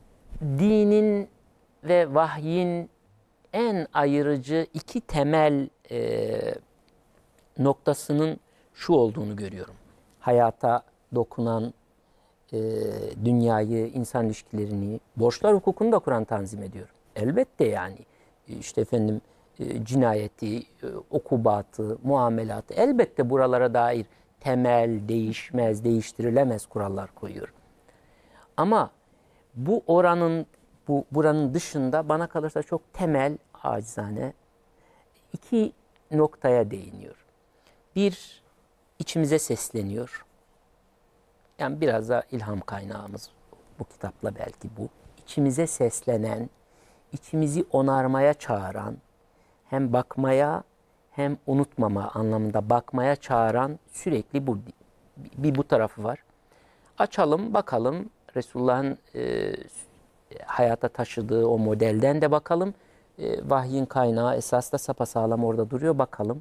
S2: dinin ve vahyin en ayırıcı iki temel e, noktasının şu olduğunu görüyorum. Hayata dokunan e, dünyayı, insan ilişkilerini, borçlar hukukunu da Kur'an tanzim ediyor. Elbette yani işte efendim e, cinayeti, e, okubatı, muamelatı elbette buralara dair temel, değişmez, değiştirilemez kurallar koyuyor. Ama bu oranın, bu buranın dışında bana kalırsa çok temel, acizane iki noktaya değiniyor. Bir, içimize sesleniyor. Yani biraz da ilham kaynağımız bu kitapla belki bu. İçimize seslenen, içimizi onarmaya çağıran, hem bakmaya hem unutmama anlamında bakmaya çağıran sürekli bu, bir bu tarafı var. Açalım, bakalım Resulullah'ın e, hayata taşıdığı o modelden de bakalım. E, vahyin kaynağı esas da sapasağlam orada duruyor, bakalım.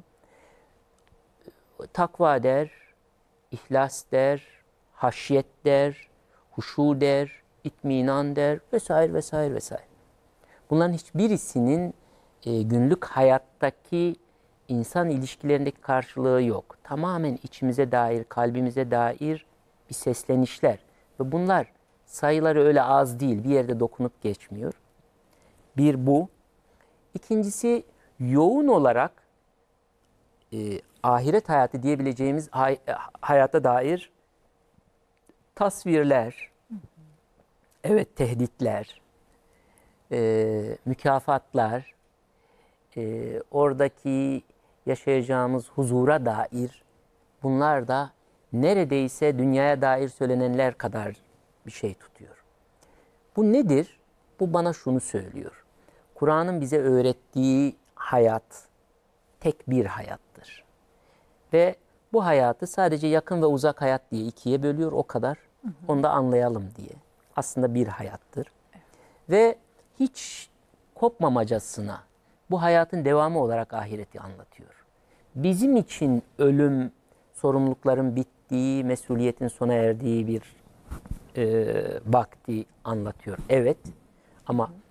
S2: Takva der, ihlas der, haşyet der, huşu der, itminan der vesaire vesaire vesaire. Bunların hiçbirisinin e, günlük hayattaki insan ilişkilerindeki karşılığı yok. Tamamen içimize dair, kalbimize dair bir seslenişler. Ve bunlar sayıları öyle az değil, bir yerde dokunup geçmiyor. Bir bu. İkincisi yoğun olarak e, ahiret hayatı diyebileceğimiz hay, hayata dair tasvirler, evet tehditler, e, mükafatlar, e, oradaki yaşayacağımız huzura dair bunlar da neredeyse dünyaya dair söylenenler kadar bir şey tutuyor. Bu nedir? Bu bana şunu söylüyor. Kur'an'ın bize öğrettiği hayat tek bir hayattır. Ve bu hayatı sadece yakın ve uzak hayat diye ikiye bölüyor, o kadar. Hı hı. Onu da anlayalım diye. Aslında bir hayattır. Evet. Ve hiç kopmamacasına bu hayatın devamı olarak ahireti anlatıyor. Bizim için ölüm, sorumlulukların bittiği, mesuliyetin sona erdiği bir e, vakti anlatıyor. Evet, ama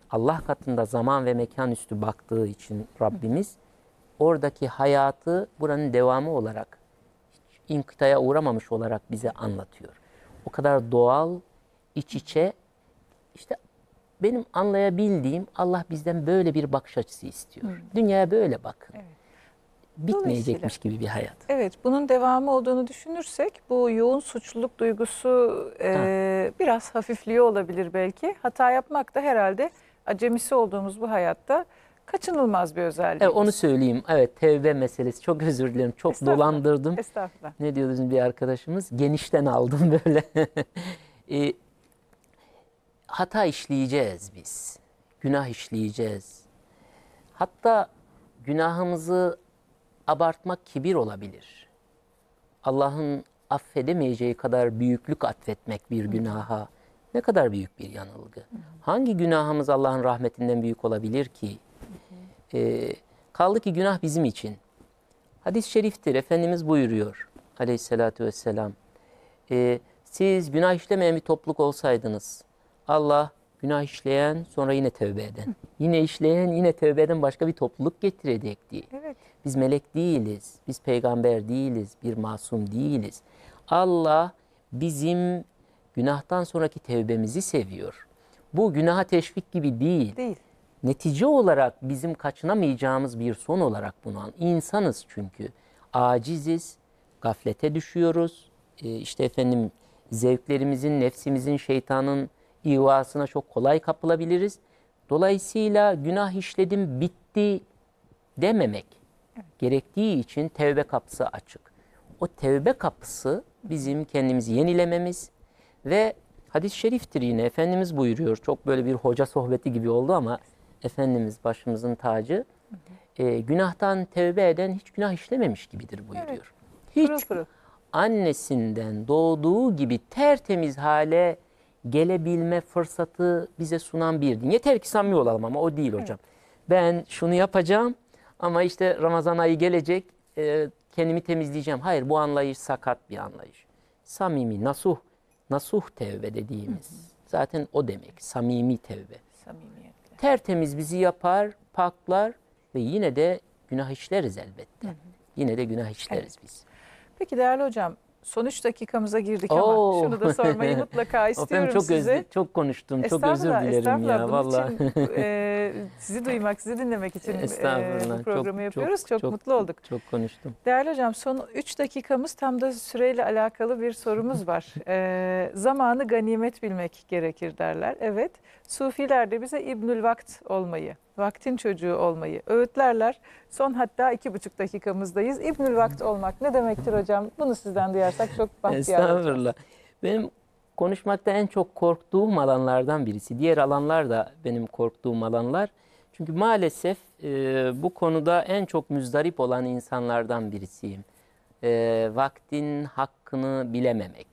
S2: Allah katında zaman ve mekan üstü baktığı için Rabbimiz oradaki hayatı buranın devamı olarak, hiç inkıtaya uğramamış olarak bize anlatıyor. O kadar doğal, iç içe. İşte benim anlayabildiğim, Allah bizden böyle bir bakış açısı istiyor. Hı. Dünyaya böyle bakın. Evet. Bitmeyecekmiş gibi bir hayat.
S1: Evet, bunun devamı olduğunu düşünürsek bu yoğun suçluluk duygusu e, biraz hafifliyor olabilir belki. Hata yapmak da herhalde acemisi olduğumuz bu hayatta kaçınılmaz bir özelliğimiz.
S2: Evet, onu söyleyeyim. Evet, tevbe meselesi. Çok özür dilerim. Çok Estağfurullah. dolandırdım.
S1: Estağfurullah.
S2: Ne diyordu bizim bir arkadaşımız? Genişten aldım böyle. e, hata işleyeceğiz biz. Günah işleyeceğiz. Hatta günahımızı abartmak kibir olabilir. Allah'ın affedemeyeceği kadar büyüklük atfetmek bir günaha ne kadar büyük bir yanılgı. Hangi günahımız Allah'ın rahmetinden büyük olabilir ki? Ee, kaldı ki günah bizim için. Hadis-i şeriftir. Efendimiz buyuruyor aleyhissalatü vesselam. E, siz günah işlemeyen bir topluluk olsaydınız, Allah günah işleyen sonra yine tövbe eden, yine işleyen yine tövbe eden başka bir topluluk getirecekti.
S1: Evet.
S2: Biz melek değiliz, biz peygamber değiliz, bir masum değiliz. Allah bizim günahtan sonraki tevbemizi seviyor. Bu günaha teşvik gibi değil.
S1: Değil.
S2: Netice olarak bizim kaçınamayacağımız bir son olarak bunu an. İnsanız çünkü. Aciziz, gaflete düşüyoruz. Ee, işte efendim zevklerimizin, nefsimizin, şeytanın ihvasına çok kolay kapılabiliriz. Dolayısıyla günah işledim, bitti dememek evet. gerektiği için tevbe kapısı açık. O tevbe kapısı bizim kendimizi yenilememiz ve hadis-i şeriftir yine. Efendimiz buyuruyor. Çok böyle bir hoca sohbeti gibi oldu ama Efendimiz başımızın tacı. Hı hı. E, günahtan tevbe eden hiç günah işlememiş gibidir buyuruyor. Evet. Hiç pırıl pırıl. Annesinden doğduğu gibi tertemiz hale gelebilme fırsatı bize sunan bir din. Yeter ki samimi olalım ama o değil hocam. Evet. Ben şunu yapacağım ama işte Ramazan ayı gelecek e, kendimi temizleyeceğim. Hayır, bu anlayış sakat bir anlayış. Samimi, nasuh, nasuh tevbe dediğimiz. Hı hı. Zaten o demek, samimi tevbe. Samimiyetle. Tertemiz bizi yapar, paklar ve yine de günah işleriz elbette. Hı hı. Yine de günah işleriz evet. biz.
S1: Peki değerli hocam, son üç dakikamıza girdik Oo. ama şunu da sormayı mutlaka istiyorum
S2: çok
S1: size.
S2: Özle, çok konuştum, çok özür dilerim ya vallahi.
S1: Bunun için e, sizi duymak, sizi dinlemek için e, bu programı çok, yapıyoruz. Çok, çok, çok mutlu olduk.
S2: Çok konuştum.
S1: Değerli hocam, son üç dakikamız tam da süreyle alakalı bir sorumuz var. E, zamanı ganimet bilmek gerekir derler. Evet, Sufiler de bize İbnül Vakt olmayı, vaktin çocuğu olmayı öğütlerler. Son hatta iki buçuk dakikamızdayız. İbnül Vakt olmak ne demektir hocam? Bunu sizden duyarsak çok bahtiyar olacağız.
S2: Estağfurullah. Benim konuşmakta en çok korktuğum alanlardan birisi. Diğer alanlar da benim korktuğum alanlar. Çünkü maalesef e, bu konuda en çok müzdarip olan insanlardan birisiyim. E, vaktin hakkını bilememek.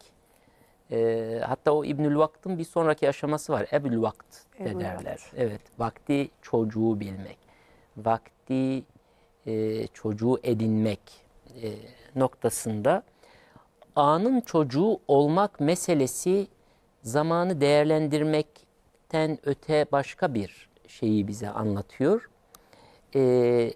S2: E, hatta o İbnül Vakt'ın bir sonraki aşaması var. Ebul Vakt de derler. Evet, vakti çocuğu bilmek. Vakti e, çocuğu edinmek e, noktasında anın çocuğu olmak meselesi zamanı değerlendirmekten öte başka bir şeyi bize anlatıyor. E,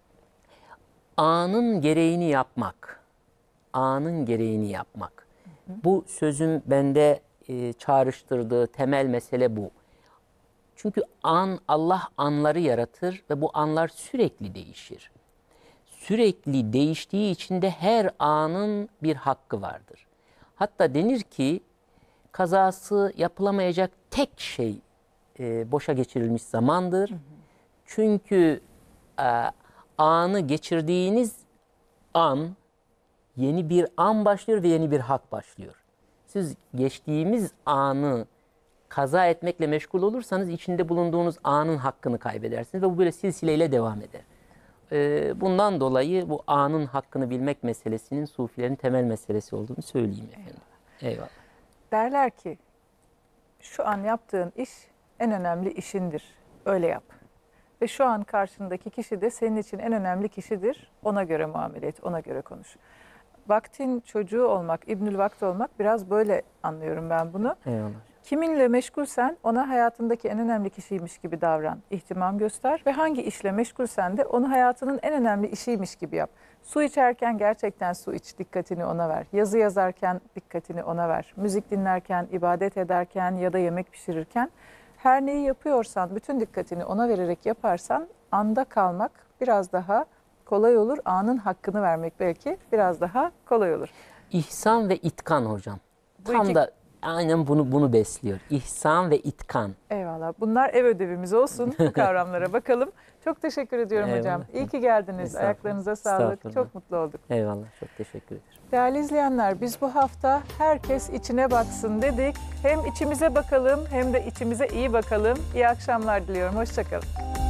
S2: anın gereğini yapmak. Anın gereğini yapmak. Hı hı. Bu sözün bende e, çağrıştırdığı temel mesele bu. Çünkü an, Allah anları yaratır ve bu anlar sürekli değişir. Sürekli değiştiği için de her anın bir hakkı vardır. Hatta denir ki kazası yapılamayacak tek şey e, boşa geçirilmiş zamandır. Hı hı. Çünkü e, anı geçirdiğiniz an yeni bir an başlıyor ve yeni bir hak başlıyor. Siz geçtiğimiz anı kaza etmekle meşgul olursanız içinde bulunduğunuz anın hakkını kaybedersiniz ve bu böyle silsileyle devam eder. Bundan dolayı bu anın hakkını bilmek meselesinin Sufilerin temel meselesi olduğunu söyleyeyim efendim. Eyvallah. Eyvallah.
S1: Derler ki şu an yaptığın iş en önemli işindir. Öyle yap. Ve şu an karşındaki kişi de senin için en önemli kişidir. Ona göre muamele et, ona göre konuş. Vaktin çocuğu olmak, İbnül Vakt olmak biraz böyle anlıyorum ben bunu.
S2: Eyvallah.
S1: Kiminle meşgulsen ona hayatındaki en önemli kişiymiş gibi davran, ihtimam göster ve hangi işle meşgulsen de onu hayatının en önemli işiymiş gibi yap. Su içerken gerçekten su iç, dikkatini ona ver. Yazı yazarken dikkatini ona ver. Müzik dinlerken, ibadet ederken ya da yemek pişirirken her neyi yapıyorsan bütün dikkatini ona vererek yaparsan anda kalmak biraz daha kolay olur. Anın hakkını vermek belki biraz daha kolay olur.
S2: İhsan ve itkan hocam.
S1: Bu
S2: Tam
S1: iki-
S2: da aynen bunu bunu besliyor. İhsan ve itkan.
S1: Eyvallah. Bunlar ev ödevimiz olsun. Bu kavramlara bakalım. Çok teşekkür ediyorum
S2: Eyvallah.
S1: hocam. İyi ki geldiniz.
S2: Estağfurullah.
S1: Ayaklarınıza sağlık.
S2: Estağfurullah.
S1: Çok mutlu olduk.
S2: Eyvallah, çok teşekkür ederim.
S1: Değerli izleyenler, biz bu hafta herkes içine baksın dedik. Hem içimize bakalım hem de içimize iyi bakalım. İyi akşamlar diliyorum. Hoşça kalın.